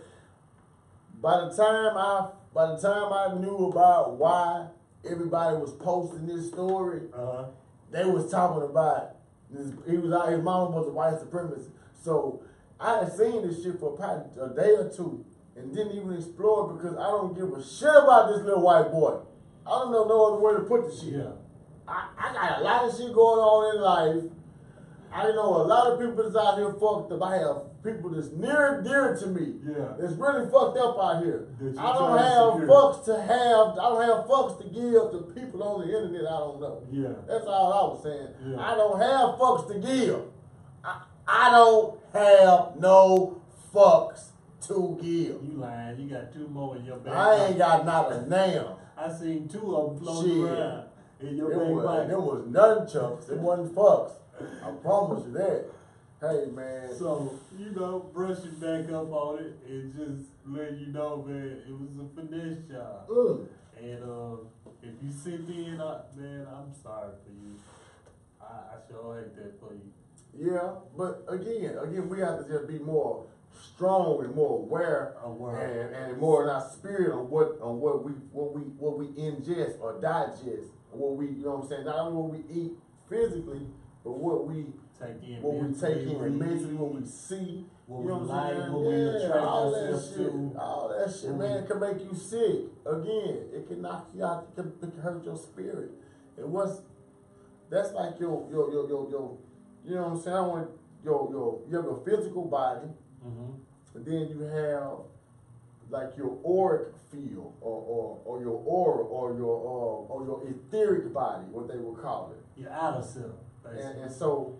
By the time I, by the time I knew about why everybody was posting this story, uh-huh. they was talking about this. He was out. His mama was a white supremacist. So I had seen this shit for probably a day or two and didn't even explore it because I don't give a shit about this little white boy. I don't know no other way to put the shit. Yeah. I, I got a lot of shit going on in life. I know a lot of people that's out here fucked up. I have people that's near and dear to me. Yeah. That's really fucked up out here. I don't trying to have secure. fucks to have. I don't have fucks to give to people on the internet I don't know. Yeah. That's all I was saying. Yeah. I don't have fucks to give. I, I don't have no fucks to give. You lying. You got two more in your back. I ain't got not a damn. I seen two of them floating Shit. around in your It back was, pocket. it was nunchucks. It wasn't fucks. I promise you that. Hey, man. So, you know, brushing back up on it and just letting you know, man, it was a finesse job. Mm. And uh, if you sit in, uh, man, I'm sorry for you. I, I sure hate that for you. Yeah, but again, again, we have to just be more strong and more aware, Aware. and, and more in our spirit on what on what we what we what we ingest or digest, what we you know what I'm saying. Not only what we eat physically, but what we Take in what we mentally, take in what we mentally, eat, what we see, what you know we what I'm like, saying? what we Yeah, attract all that ourselves shit, to. all that shit, What man, we- can make you sick. Again, it can knock you out. It can, it can hurt your spirit. And what's that's like your your your your your you know what I'm saying? I want your your you have your physical body, Mm-hmm. and then you have like your auric field, or or, or your aura, or your uh, or your etheric body, what they would call it. Your outer self, basically. And, and so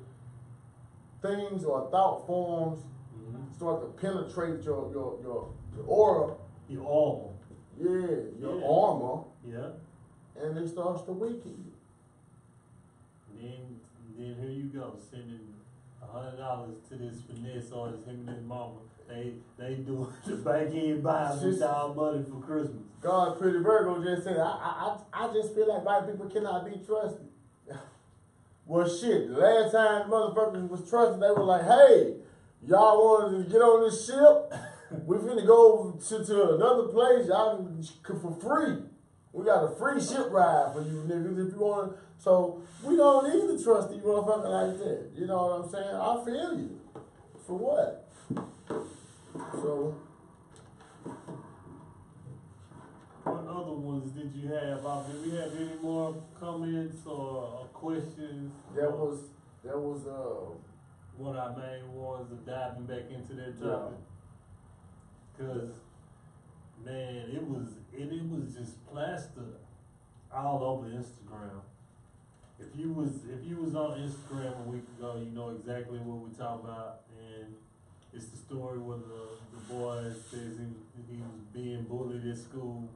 things or thought forms mm-hmm. start to penetrate your your your, your aura, Your armor. yeah, your Yeah. armor, Yeah. and it starts to weaken you. Then, then here you go, sending a hundred dollars to this finesse artist, him and his mama. They they do the back end buying with our money for Christmas. God, Pretty Virgo just said, I, I I I just feel like white people cannot be trusted. Well, shit, the last time motherfuckers was trusted, they were like, hey, y'all wanted to get on this ship? We finna go to, to another place, y'all can, for free. We got a free ship ride for you niggas if you want to. So we don't need to trust you motherfucker like that. You know what I'm saying? I feel you. For what? So, other ones did you have? Uh, did we have any more comments or, or questions? That was that was uh one of our main ones of diving back into that yeah. topic. Cause man, it was it, it was just plastered all over Instagram. If you was if you was on Instagram a week ago, you know exactly what we're talking about, and it's the story where the, the boy says he he was being bullied at school,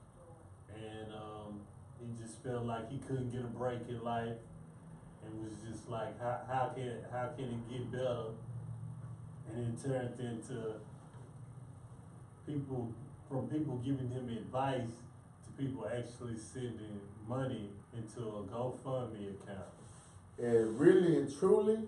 and um, he just felt like he couldn't get a break in life, and was just like, how how can how can it get better? And it turned into people from people giving him advice to people actually sending money into a GoFundMe account. And really and truly,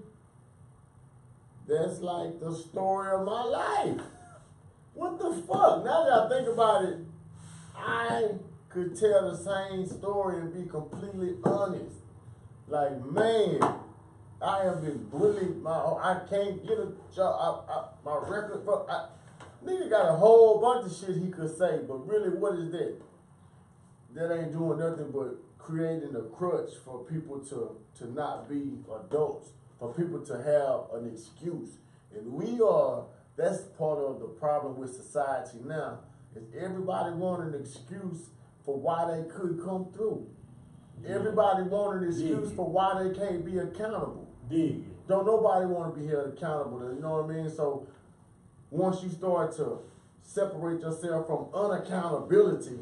that's like the story of my life. What the fuck? Now that I think about it, I could tell the same story and be completely honest. Like, man, I have been bullied. My, I can't get a job. I, I, my record, I, nigga got a whole bunch of shit he could say, but really, what is that? That ain't doing nothing but creating a crutch for people to, to not be adults, for people to have an excuse. And we are, that's part of the problem with society now, is everybody want an excuse for why they couldn't come through. Yeah. Everybody want an excuse Dig for why they can't be accountable. Dig Don't nobody want to be held accountable, you know what I mean? So once you start to separate yourself from unaccountability,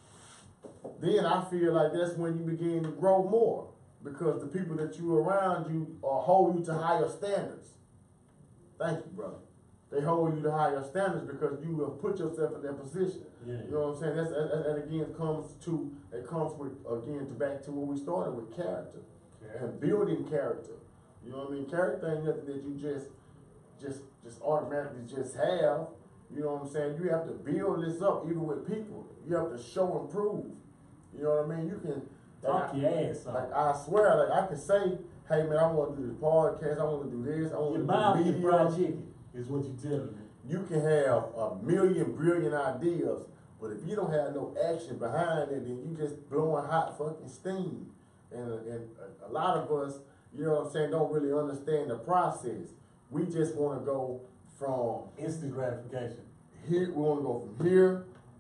then I feel like that's when you begin to grow more, because the people that you around you uh, hold you to higher standards. Thank you, brother. They hold you to higher standards because you have put yourself in that position. Yeah. You know what I'm saying? That's, that, that again comes to it comes with again to back to where we started with character, character. And building character. You know what I mean? Character ain't nothing that you just just just automatically just have. You know what I'm saying? You have to build this up even with people. You have to show and prove. You know what I mean? You can talk like, your ass off. Like I swear, like I can say, hey man, I want to do this podcast. I want to do this. I want to do media. Your fried chicken is what you telling me. You can have a million brilliant ideas, but if you don't have no action behind it, then you just blowing hot fucking steam. And, and a lot of us, you know what I'm saying, don't really understand the process. We just want to go from instant gratification. Here, we want to go from here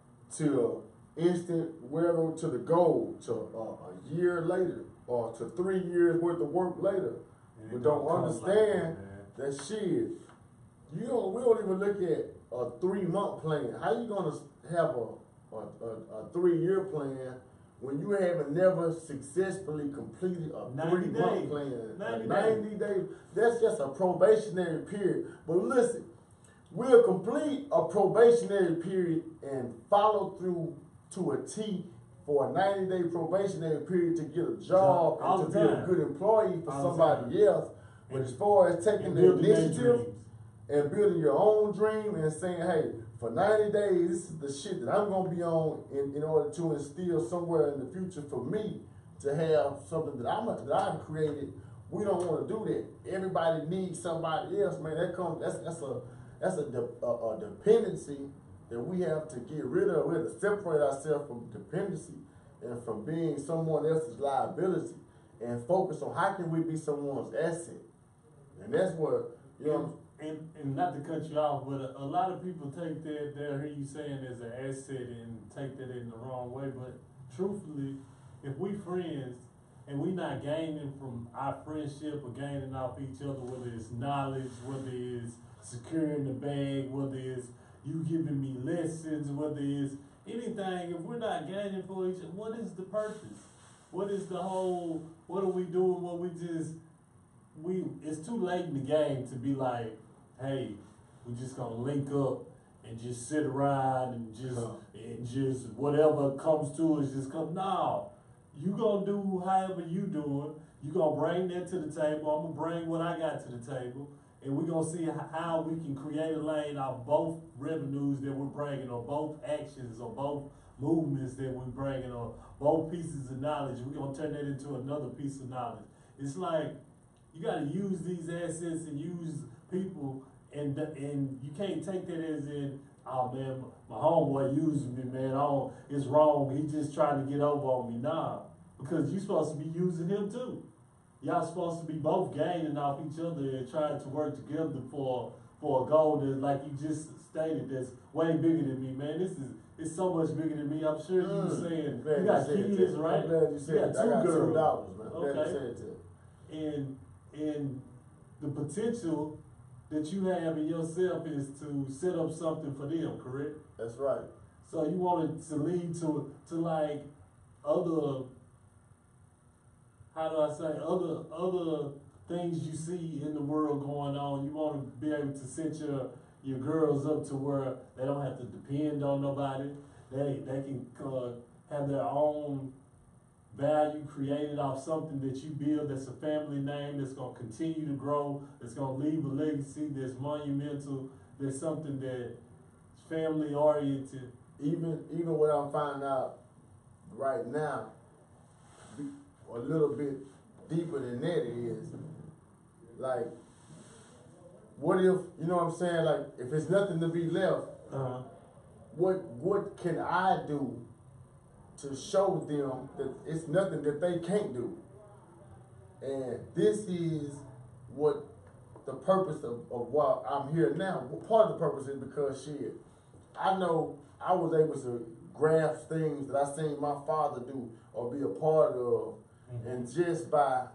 to instant, wherever, to the goal, to uh, a year later, or to three years worth of work later. We don't understand like that, that shit. You don't. We don't even look at a three month plan. How you gonna have a a, a, a three year plan when you haven't never successfully completed a three month plan? ninety, ninety days. days. That's just a probationary period. But listen, we'll complete a probationary period and follow through to a T for a ninety day probationary period to get a job All and to the be time. a good employee for All somebody else. But as far as taking the initiative and building your own dream and saying, hey, for ninety days, this is the shit that I'm going to be on in, in order to instill somewhere in the future for me to have something that, I'm, that I've created. We don't want to do that. Everybody needs somebody else, man. That comes, that's, that's, a, that's a, de, a, a dependency that we have to get rid of. We have to separate ourselves from dependency and from being someone else's liability and focus on how can we be someone's asset. And that's what, you know, And, and not to cut you off, but a, a lot of people take that, that I hear you saying as an asset and take that in the wrong way. But truthfully, if we friends and we not gaining from our friendship or gaining off each other, whether it's knowledge, whether it's securing the bag, whether it's you giving me lessons, whether it's anything, if we're not gaining for each other, what is the purpose? What is the whole, what are we doing? What we just, we, it's too late in the game to be like, hey, we just gonna link up and just sit around and just and just whatever comes to us just come. No, you gonna do however you doing. You gonna bring that to the table. I'm gonna bring what I got to the table, and we gonna see how we can create a lane off both revenues that we're bringing, or both actions, or both movements that we're bringing, or both pieces of knowledge. We're gonna turn that into another piece of knowledge. It's like you gotta use these assets and use people and and you can't take that as in, oh man, my homeboy using me, man. Oh, it's wrong. He just trying to get over on me. Nah, because you supposed to be using him too. Y'all supposed to be both gaining off each other and trying to work together for for a goal that, like you just stated, that's way bigger than me, man. This is it's so much bigger than me. I'm sure you Mm. saying Glad you you got said kids, that. right? I'm glad you said You got that. I two got two girls. daughters, man. I'm glad Okay. you said that. And and the potential that you have in yourself is to set up something for them, correct? That's right. So you want it to lead to to like other, how do I say, other other things you see in the world going on. You want to be able to set your your girls up to where they don't have to depend on nobody. They they can uh, have their own value created off something that you build that's a family name that's gonna continue to grow, that's gonna leave a legacy that's monumental, that's something that's family oriented. Even even what I'm finding out right now, be- a little bit deeper than that is, like, what if, you know what I'm saying, like, if it's nothing to be left, Uh-huh. what what can I do to show them that it's nothing that they can't do? And this is what the purpose of, of why I'm here now. Part of the purpose is because shit, I know I was able to grasp things that I seen my father do or be a part of, Mhm. and just by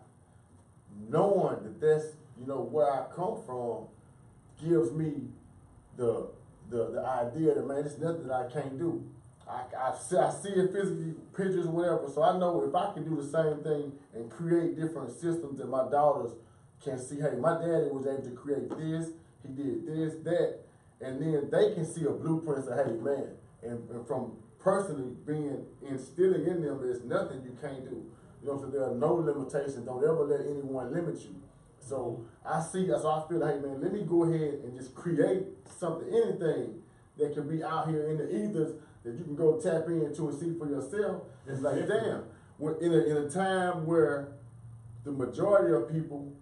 knowing that that's, you know, where I come from, gives me the the the idea that, man, it's nothing that I can't do. I, I, see, I see it physically, pictures or whatever, so I know if I can do the same thing and create different systems that my daughters can see, hey, my daddy was able to create this, he did this, that, and then they can see a blueprint and say, hey, man, and, and from personally being instilling in them, there's nothing you can't do. You know, so there are no limitations. Don't ever let anyone limit you. So I see, so I feel like, hey, man, let me go ahead and just create something, anything that can be out here in the ethers that you can go tap into and see for yourself. It's like, damn, we're in a, in a time where the majority of people,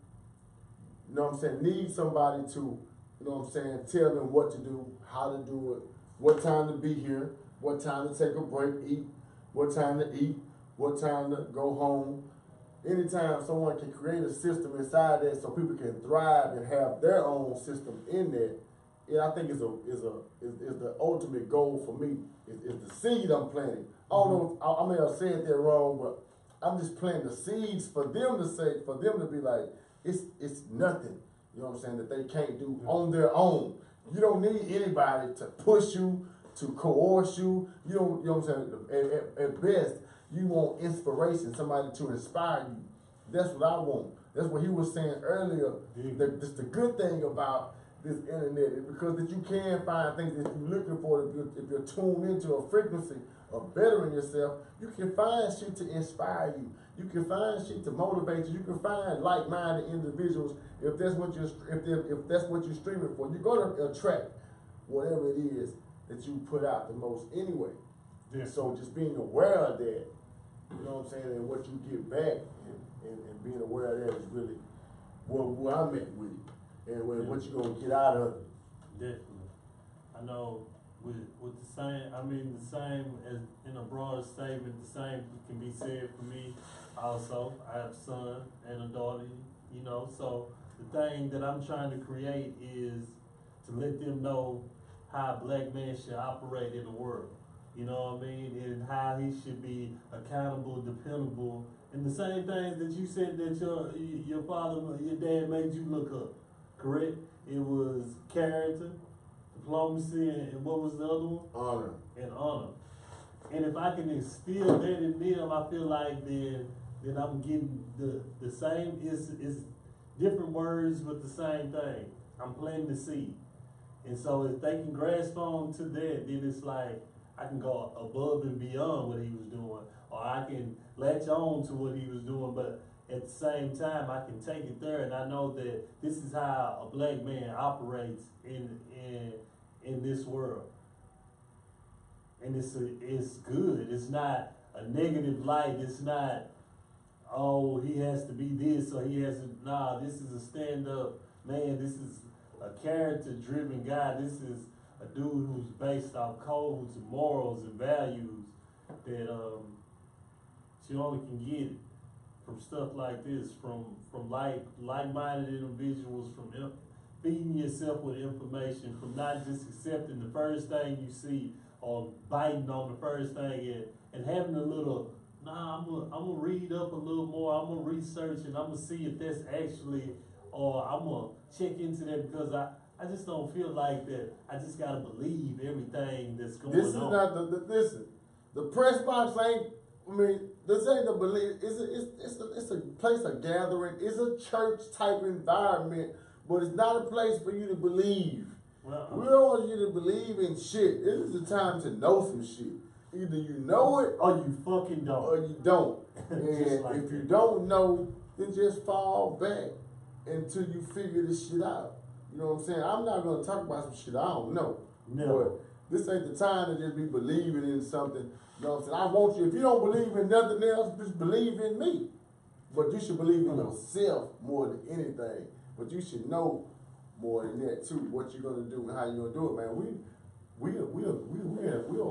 you know what I'm saying, need somebody to, you know what I'm saying, tell them what to do, how to do it, what time to be here, what time to take a break, eat, what time to eat, what time to go home. Anytime someone can create a system inside that so people can thrive and have their own system in there, yeah, I think is a is a is, is the ultimate goal for me. Is, is the seed I'm planting. I don't know. If, I, I may have said that wrong, but I'm just planting the seeds for them to say, for them to be like, it's it's nothing. You know what I'm saying, that they can't do on their own. You don't need anybody to push you, to coerce you. You don't. You know what I'm saying. At, at, at best, you want inspiration, somebody to inspire you. That's what I want. That's what he was saying earlier. That that's the good thing about this internet is because that you can find things that you're looking for. If you're, if you're tuned into a frequency of bettering yourself, you can find shit to inspire you. You can find shit to motivate you. You can find like-minded individuals if that's what you're if if that's what you're streaming for. You're gonna attract whatever it is that you put out the most anyway. Yeah. So just being aware of that, you know what I'm saying, and what you get back, and, and, and being aware of that is really where, where I'm at with it. And what, what you gonna get out of it. Definitely. I know with with the same, I mean the same as in a broader statement, the same can be said for me also. I have a son and a daughter, you know, so the thing that I'm trying to create is to let them know how a black man should operate in the world. You know what I mean? And how he should be accountable, dependable, and the same things that you said that your your father, your dad made you look up. Correct? It was character, diplomacy, and, and what was the other one? Honor. And honor. And if I can instill that in them, I feel like then then I'm getting the the same. It's, it's different words but the same thing. I'm planting the seed. And so if they can grasp on to that, then it's like I can go above and beyond what he was doing, or I can latch on to what he was doing, but at the same time, I can take it there, and I know that this is how a black man operates in in in this world, and it's a, it's good. It's not a negative light. It's not, oh, he has to be this or he has to. Nah, this is a stand up man. This is a character-driven guy. This is a dude who's based off codes and morals and values that um, you only can get from stuff like this, from from like like-minded individuals, from im- feeding yourself with information, from not just accepting the first thing you see or biting on the first thing and, and having a little, nah, I'm gonna I'm gonna read up a little more, I'm gonna research and I'm gonna see if that's actually, or I'm gonna check into that because I, I just don't feel like that. I just gotta believe everything that's going on. This is not the, the listen. The press box ain't. I mean, this ain't the believe. It's a, it's it's a, it's a place of gathering. It's a church type environment, but it's not a place for you to believe. Well, we don't want you to believe in shit. It is the time to know some shit. Either you know it or you fucking don't, or you don't. And like if that. you don't know, then just fall back until you figure this shit out. You know what I'm saying? I'm not gonna talk about some shit I don't know. No. But this ain't the time to just be believing in something. You know what I'm saying? I want you, if you don't believe in nothing else, just believe in me. But you should believe in yourself more than anything. But you should know more than that too, what you're gonna do and how you're gonna do it, man. We we we we we, we, are, we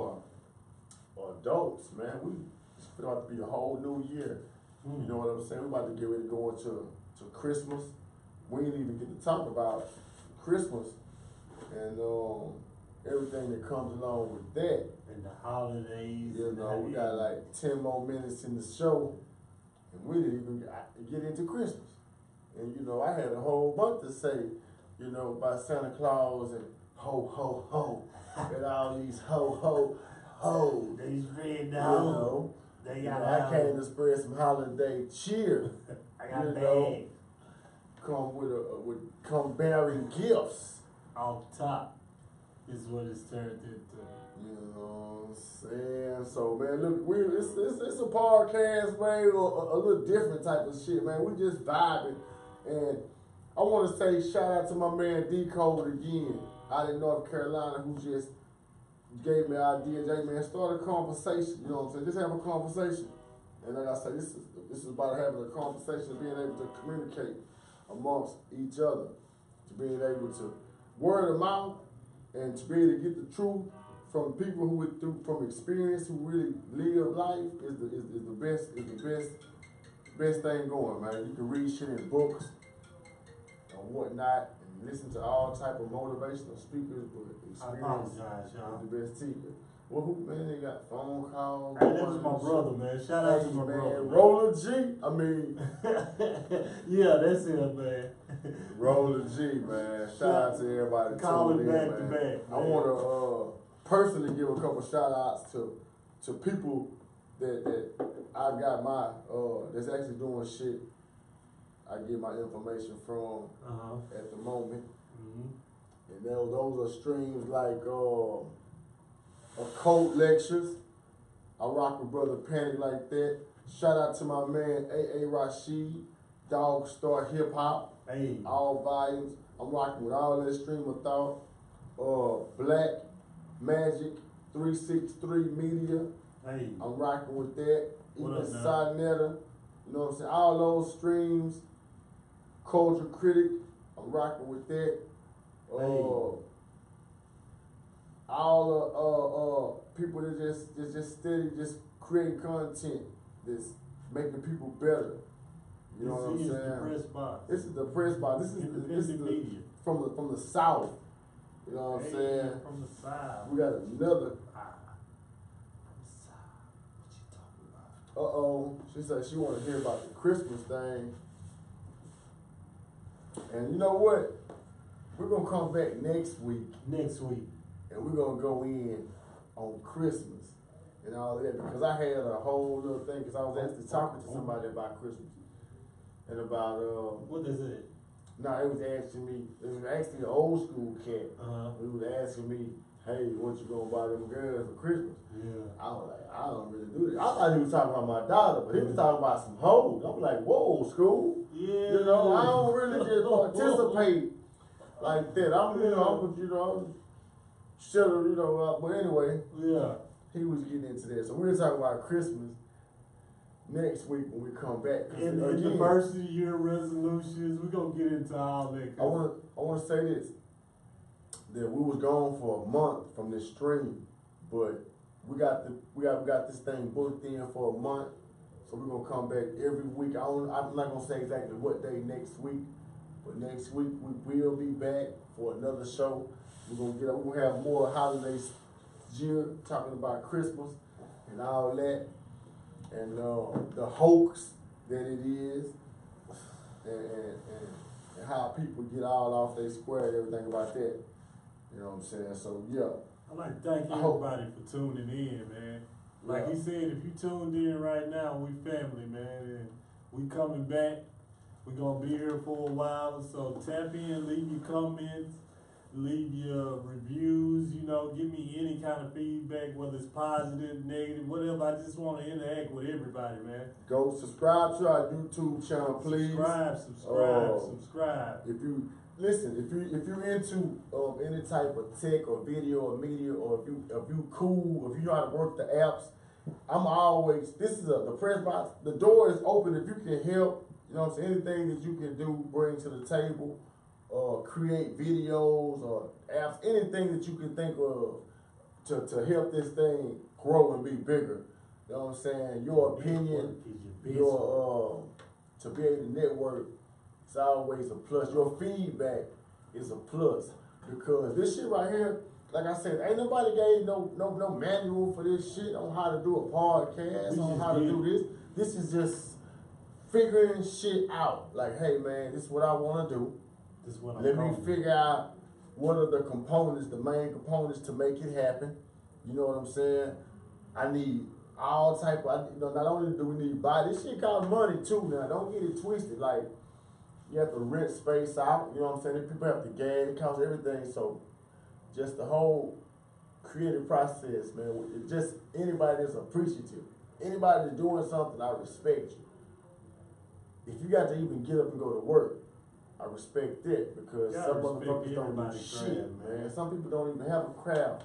are adults, man. We it's about to be a whole new year. Mm. You know what I'm saying? We're about to get ready to go into to Christmas. We didn't even get to talk about Christmas and um, everything that comes along with that. And the holidays. You know, we got like ten more minutes in the show, and we didn't even get into Christmas. And you know, I had a whole bunch to say, you know, about Santa Claus and ho ho ho, and all these ho ho ho. They spread the You ho. know, They you got. know, I came to spread some holiday cheer. I got you bags. know, come with a with come bearing gifts. Off top is what it's turned into. You know what I'm saying? So man, look, we it's it's, it's a podcast, man, a, a little different type of shit, man. We just vibing, and I want to say shout out to my man D Code again out in North Carolina, who just gave me an idea. Hey man, start a conversation. You know what I'm saying? Just have a conversation, and like I said, this is this is about having a conversation, being able to communicate amongst each other, to being able to word of mouth, and to be able to get the truth from people who went through from experience, who really live life, is the is, is the best is the best best thing going, man. You can read shit in books and whatnot, and listen to all type of motivational speakers, but experience I apologize, y'all. is the best teacher. Well, who man? They got phone calls. Hey, that was my brother, man. Shout out Hey, to my man, brother. Roller G. I mean, yeah, that's it, man. Roller G, man. Shout out to everybody. Calling tuning in, back to man. back, I man. want to uh, personally give a couple shout outs to to people that that I got my uh that's actually doing shit. I get my information from Uh-huh. at the moment, Mm-hmm. and those those are streams like uh, occult lectures. I rock with Brother Panic like that. Shout out to my man A A Rashid, Dog Star Hip Hop. Hey. All volumes. I'm rocking with all that stream of thought. Uh, Black Magic three sixty-three Media. Hey. I'm rocking with that. What Even up, man? Sonetta. You know what I'm saying? All those streams. Culture Critic. I'm rocking with that. Uh, Hey. all the uh, uh, people that just, just just steady just create content that's making people better. You know what I'm This is the saying? press box. This is the press box. This is the, this is Independent the, media. from the from the south. You know what I'm Hey, saying? From the side. We got another. Ah, from the side. What you talking about? Uh oh. She said she want to hear about the Christmas thing. And you know what? We're gonna come back next week, Next week. and we're gonna go in on Christmas and all that, because I had a whole little thing, because I was actually talking to somebody about Christmas and about uh. What is it? No, it was asking me. It was actually an old school cat. Uh-huh. It was asking me, "Hey, what you gonna buy them girls for Christmas?" Yeah. I was like, "I don't really do this." I thought he was talking about my daughter, but he was talking about some hoes. I'm like, "Whoa, school." Yeah. You know, I don't really just participate like that. I'm, you know, I'm, you know, should have, you know. Uh, but anyway, Yeah. he was getting into that. So we were talking about Christmas. next week when we come back. In, in the first of the year resolutions, we're gonna get into all that. I wanna I wanna say this. That we was gone for a month from this stream, but we got the we got we got this thing booked in for a month. So we're gonna come back every week. I don't, I'm not gonna say exactly what day next week, but next week we will be back for another show. We're gonna get we're gonna have more holidays year talking about Christmas and all that, and uh, the hoax that it is, and, and, and, and how people get all off their square and everything about that. You know what I'm saying? So yeah. I'd like to thank I hope- everybody for tuning in, man. Like Yeah. he said, if you tuned in right now, we family, man, and we coming back. We're gonna be here for a while, so tap in, leave your comments, leave your reviews, you know, give me any kind of feedback, whether it's positive, negative, whatever. I just want to interact with everybody, man. Go subscribe to our YouTube channel, please. Subscribe, subscribe, Uh, subscribe. If you listen, if you if you're into um, any type of tech or video or media, or if you if you cool, if you know how to work the apps, I'm always this is a the Pressbox. The door is open if you can help. You know what I'm saying? Anything that you can do, bring to the table, uh, create videos or apps, anything that you can think of to, to help this thing grow and be bigger. You know what I'm saying? Your opinion, your uh, to be able to network, it's always a plus. Your feedback is a plus because this shit right here, like I said, ain't nobody gave no no no manual for this shit on how to do a podcast, We on just how to did. do this. This is just figuring shit out. Like, hey man, this is what I want to do. This is what I'm Let me calling. figure out what are the components, the main components to make it happen. You know what I'm saying? I need all type of, I- you know, not only do we need body, this shit costs money too now. Don't get it twisted. Like, you have to rent space out, you know what I'm saying? People have to gas, it costs everything. So, just the whole creative process, man. It just anybody that's appreciative, anybody that's doing something, I respect you. If you got to even get up and go to work, I respect that because You some gotta respect motherfuckers don't do everybody's shit, craft, man. man. Some people don't even have a craft.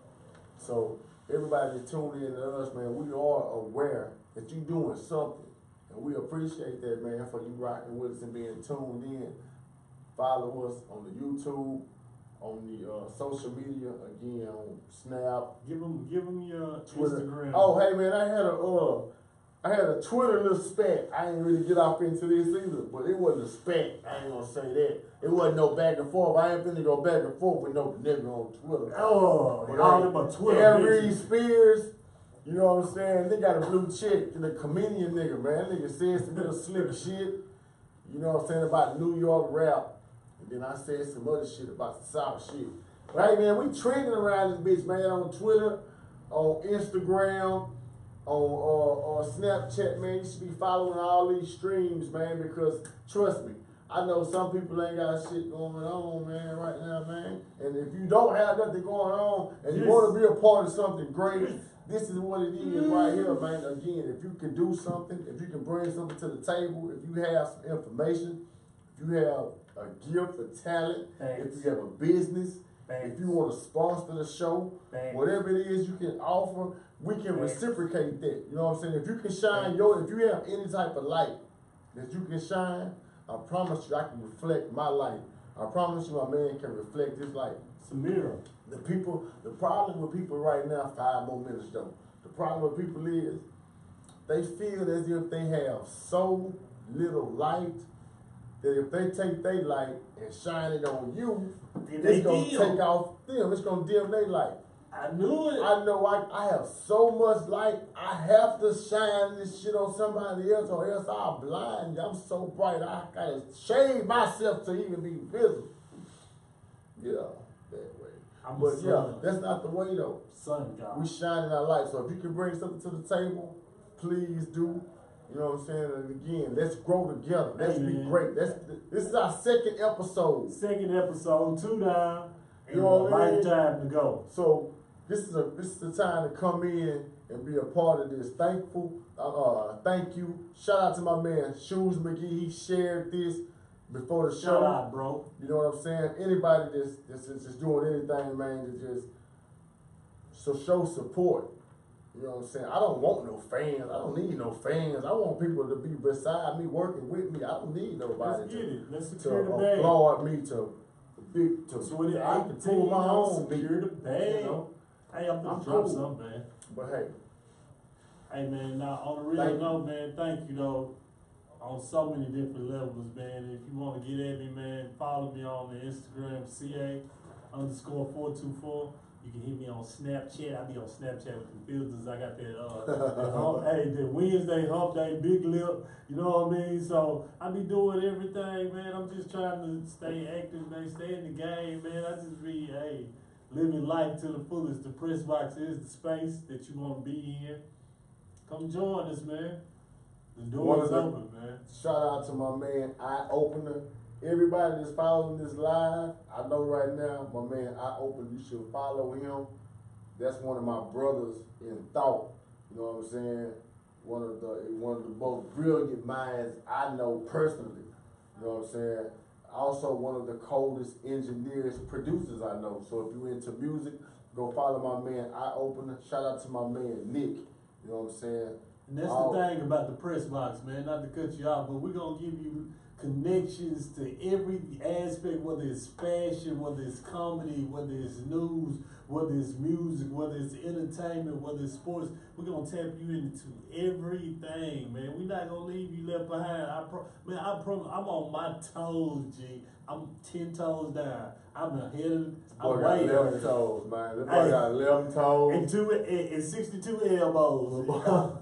So everybody that's tuned in to us, man, we are aware that you doing something. And we appreciate that, man, for you rocking with us and being tuned in. Follow us on the YouTube, on the uh, social media, again, on Snap, Give them, give them your Twitter. Instagram. Oh, hey man, I had a uh, I had a Twitter little spat. I ain't really get off into this either, but it wasn't a spat. I ain't gonna say that. It wasn't no back and forth. I ain't finna go back and forth with no nigga on Twitter. Oh, But all hey, them are Twitter Aaron bitches. Spears, you know what I'm saying? They got a blue chick, the comedian nigga, man. That nigga said some little slick shit, you know what I'm saying, about New York rap. And then I said some other shit about the South shit. But hey man, we trending around this bitch, man, on Twitter, on Instagram, on uh, uh, Snapchat, man. You should be following all these streams, man, because trust me, I know some people ain't got shit going on, man, right now, man. And if you don't have nothing going on and you Yes. want to be a part of something great, this is what it is right here, man. Again, if you can do something, if you can bring something to the table, if you have some information, if you have a gift, a talent, Thanks. if you have a business, Thanks. if you want to sponsor the show, Thanks. whatever it is you can offer, we can Thanks. reciprocate that. You know what I'm saying? If you can shine Thanks. your, if you have any type of light that you can shine, I promise you I can reflect my light. I promise you my man can reflect his light. It's a mirror. The people, the problem with people right now, five more minutes though. The problem with people is they feel as if they have so little light that if they take their light and shine it on you, Then they it's gonna dim. take off them. It's gonna dim their light. I knew it. I know I, I have so much light, I have to shine this shit on somebody else or else I'll blind you. I'm so bright, I gotta shade myself to even be visible. Yeah, that way. I'm a But yeah, son. that's not the way though. Sun God. We shining our light. So if you can bring something to the table, please do. You know what I'm saying? And again, let's grow together. Let's Hey, be man. great. That's this is our second episode. Second episode, two down, and You a know what I mean? lifetime to go. So this is a this is the time to come in and be a part of this. Thankful, uh, uh thank you. Shout out to my man Shoes McGee. He shared this before the show. Shout out, bro. You know what I'm saying? Anybody that's that's, that's just doing anything, man, to just so show support. You know what I'm saying? I don't want no fans. I don't need no fans. I want people to be beside me, working with me. I don't need nobody Let's get to, it. Let's to secure the bag. applaud me to big to. So with it, I can pull my own beat. secure the bag. You know? Hey, I'm gonna I'm drop cool. something, man. But hey, Hey, man, now on a real Thank you. note, man, thank you, though, on so many different levels, man. If you want to get at me, man, follow me on the Instagram, C A underscore four two four. You can hit me on Snapchat. I be on Snapchat with the filters. I got that, uh, that hump, hey, the Wednesday hump day, big lip. You know what I mean? So I be doing everything, man. I'm just trying to stay active, man. Stay in the game, man. I just be, hey, living life to the fullest. The Pressbox is the space that you want to be in. Come join us, man. The door is open, man. Shout out to my man, Eye Opener. Everybody that's following this live, I know right now, my man, Eye Opener, you should follow him. That's one of my brothers in thought. You know what I'm saying? One of the one of the most brilliant minds I know personally. You know what I'm saying? Also one of the coldest engineers, producers I know. So if you're into music, go follow my man, Eye Opener. Shout out to my man, Nick. You know what I'm saying? And that's Oh. the thing about the press box, man. Not to cut you off, but we're gonna give you connections to every aspect, whether it's fashion, whether it's comedy, whether it's news, whether it's music, whether it's entertainment, whether it's sports. We're gonna tap you into everything, man. We're not gonna leave you left behind. I pro- man, I pro- I'm on my toes, G. I'm ten toes down. I'm ahead of. I'm Boy got way eleven ahead. toes, man. That boy Hey. got eleven And toes. two and, and sixty-two elbows.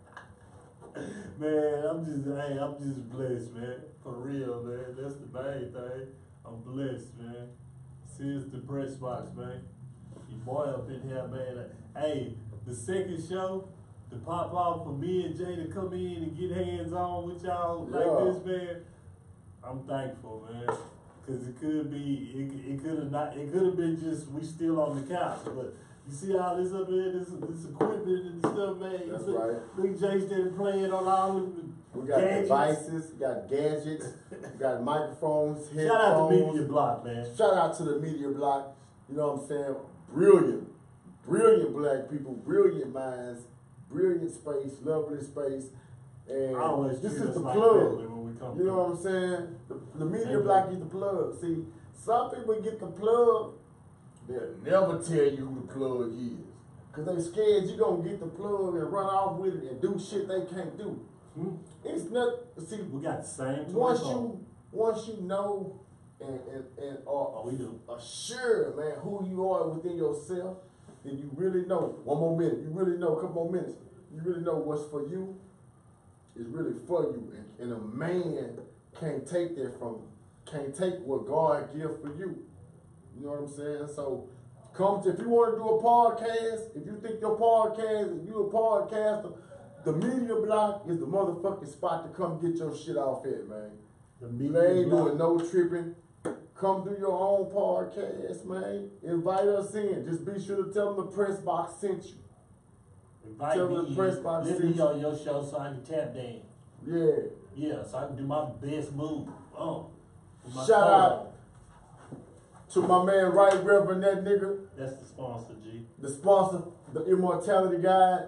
Man, I'm just, hey, I'm just blessed, man. For real, man. That's the main thing. I'm blessed, man. Since the press box, man. Your boy up in here, man. Hey, the second show, to pop off for me and Jay to come in and get hands on with y'all Yeah. like this, man. I'm thankful, man. Cause it could be, it, it could have not, it could have been just we still on the couch, but you see all this up here, this this equipment and stuff, man. That's Look, right. Big J started playing on all of the We got gadgets. devices, we got gadgets, we got microphones, headphones. Shout out to Media Block, man. Shout out to the Media Block. You know what I'm saying? Brilliant, brilliant black people, brilliant minds, brilliant space, lovely space. And I always this treat is us the like plug. family when we come You know through. what I'm saying? The, the Media Amen. Block is the plug. See, some people get the plug, they'll never tell you who the plug is. Cause they scared you gonna get the plug and run off with it and do shit they can't do. Hmm? It's not, see, We got the same once twenty-four. you, once you know and, and, and Oh, are we do. assured, man, who you are within yourself, then you really know, one more minute, you really know, a couple more minutes, you really know what's for you is really for you. And, and a man can't take that from, can't take what God give for you. You know what I'm saying? So, come to, if you want to do a podcast, if you think your podcast, if you a podcaster, the Media Block is the motherfucking spot to come get your shit off at, man. The You Media ain't Block. doing no tripping. Come do your own podcast, man. Invite us in. Just be sure to tell them the Press Box sent you. Invite Tell me the in. press box Let me sent on your show so I can tap dance. Yeah. Yeah, so I can do my best move. Oh, with my Shout toe. out to my man, Right Reverend, that nigga, That's the sponsor, G. the sponsor, the Immortality Guide.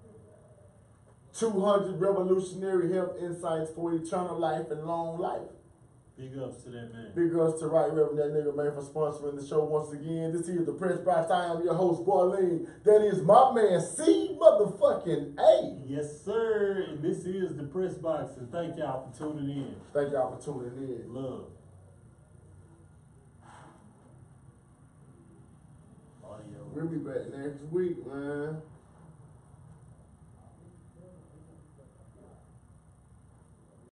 two hundred revolutionary health insights for eternal life and long life. Big ups to that man. Big ups to Right Reverend, that nigga, man, for sponsoring the show once again. This is the Press Box. I am your host, Boyleen. That is my man, C motherfucking A. Yes, sir. And this is the Press Box, and thank y'all for tuning in. Thank y'all for tuning in. Love. Audio. We'll be back next week, man.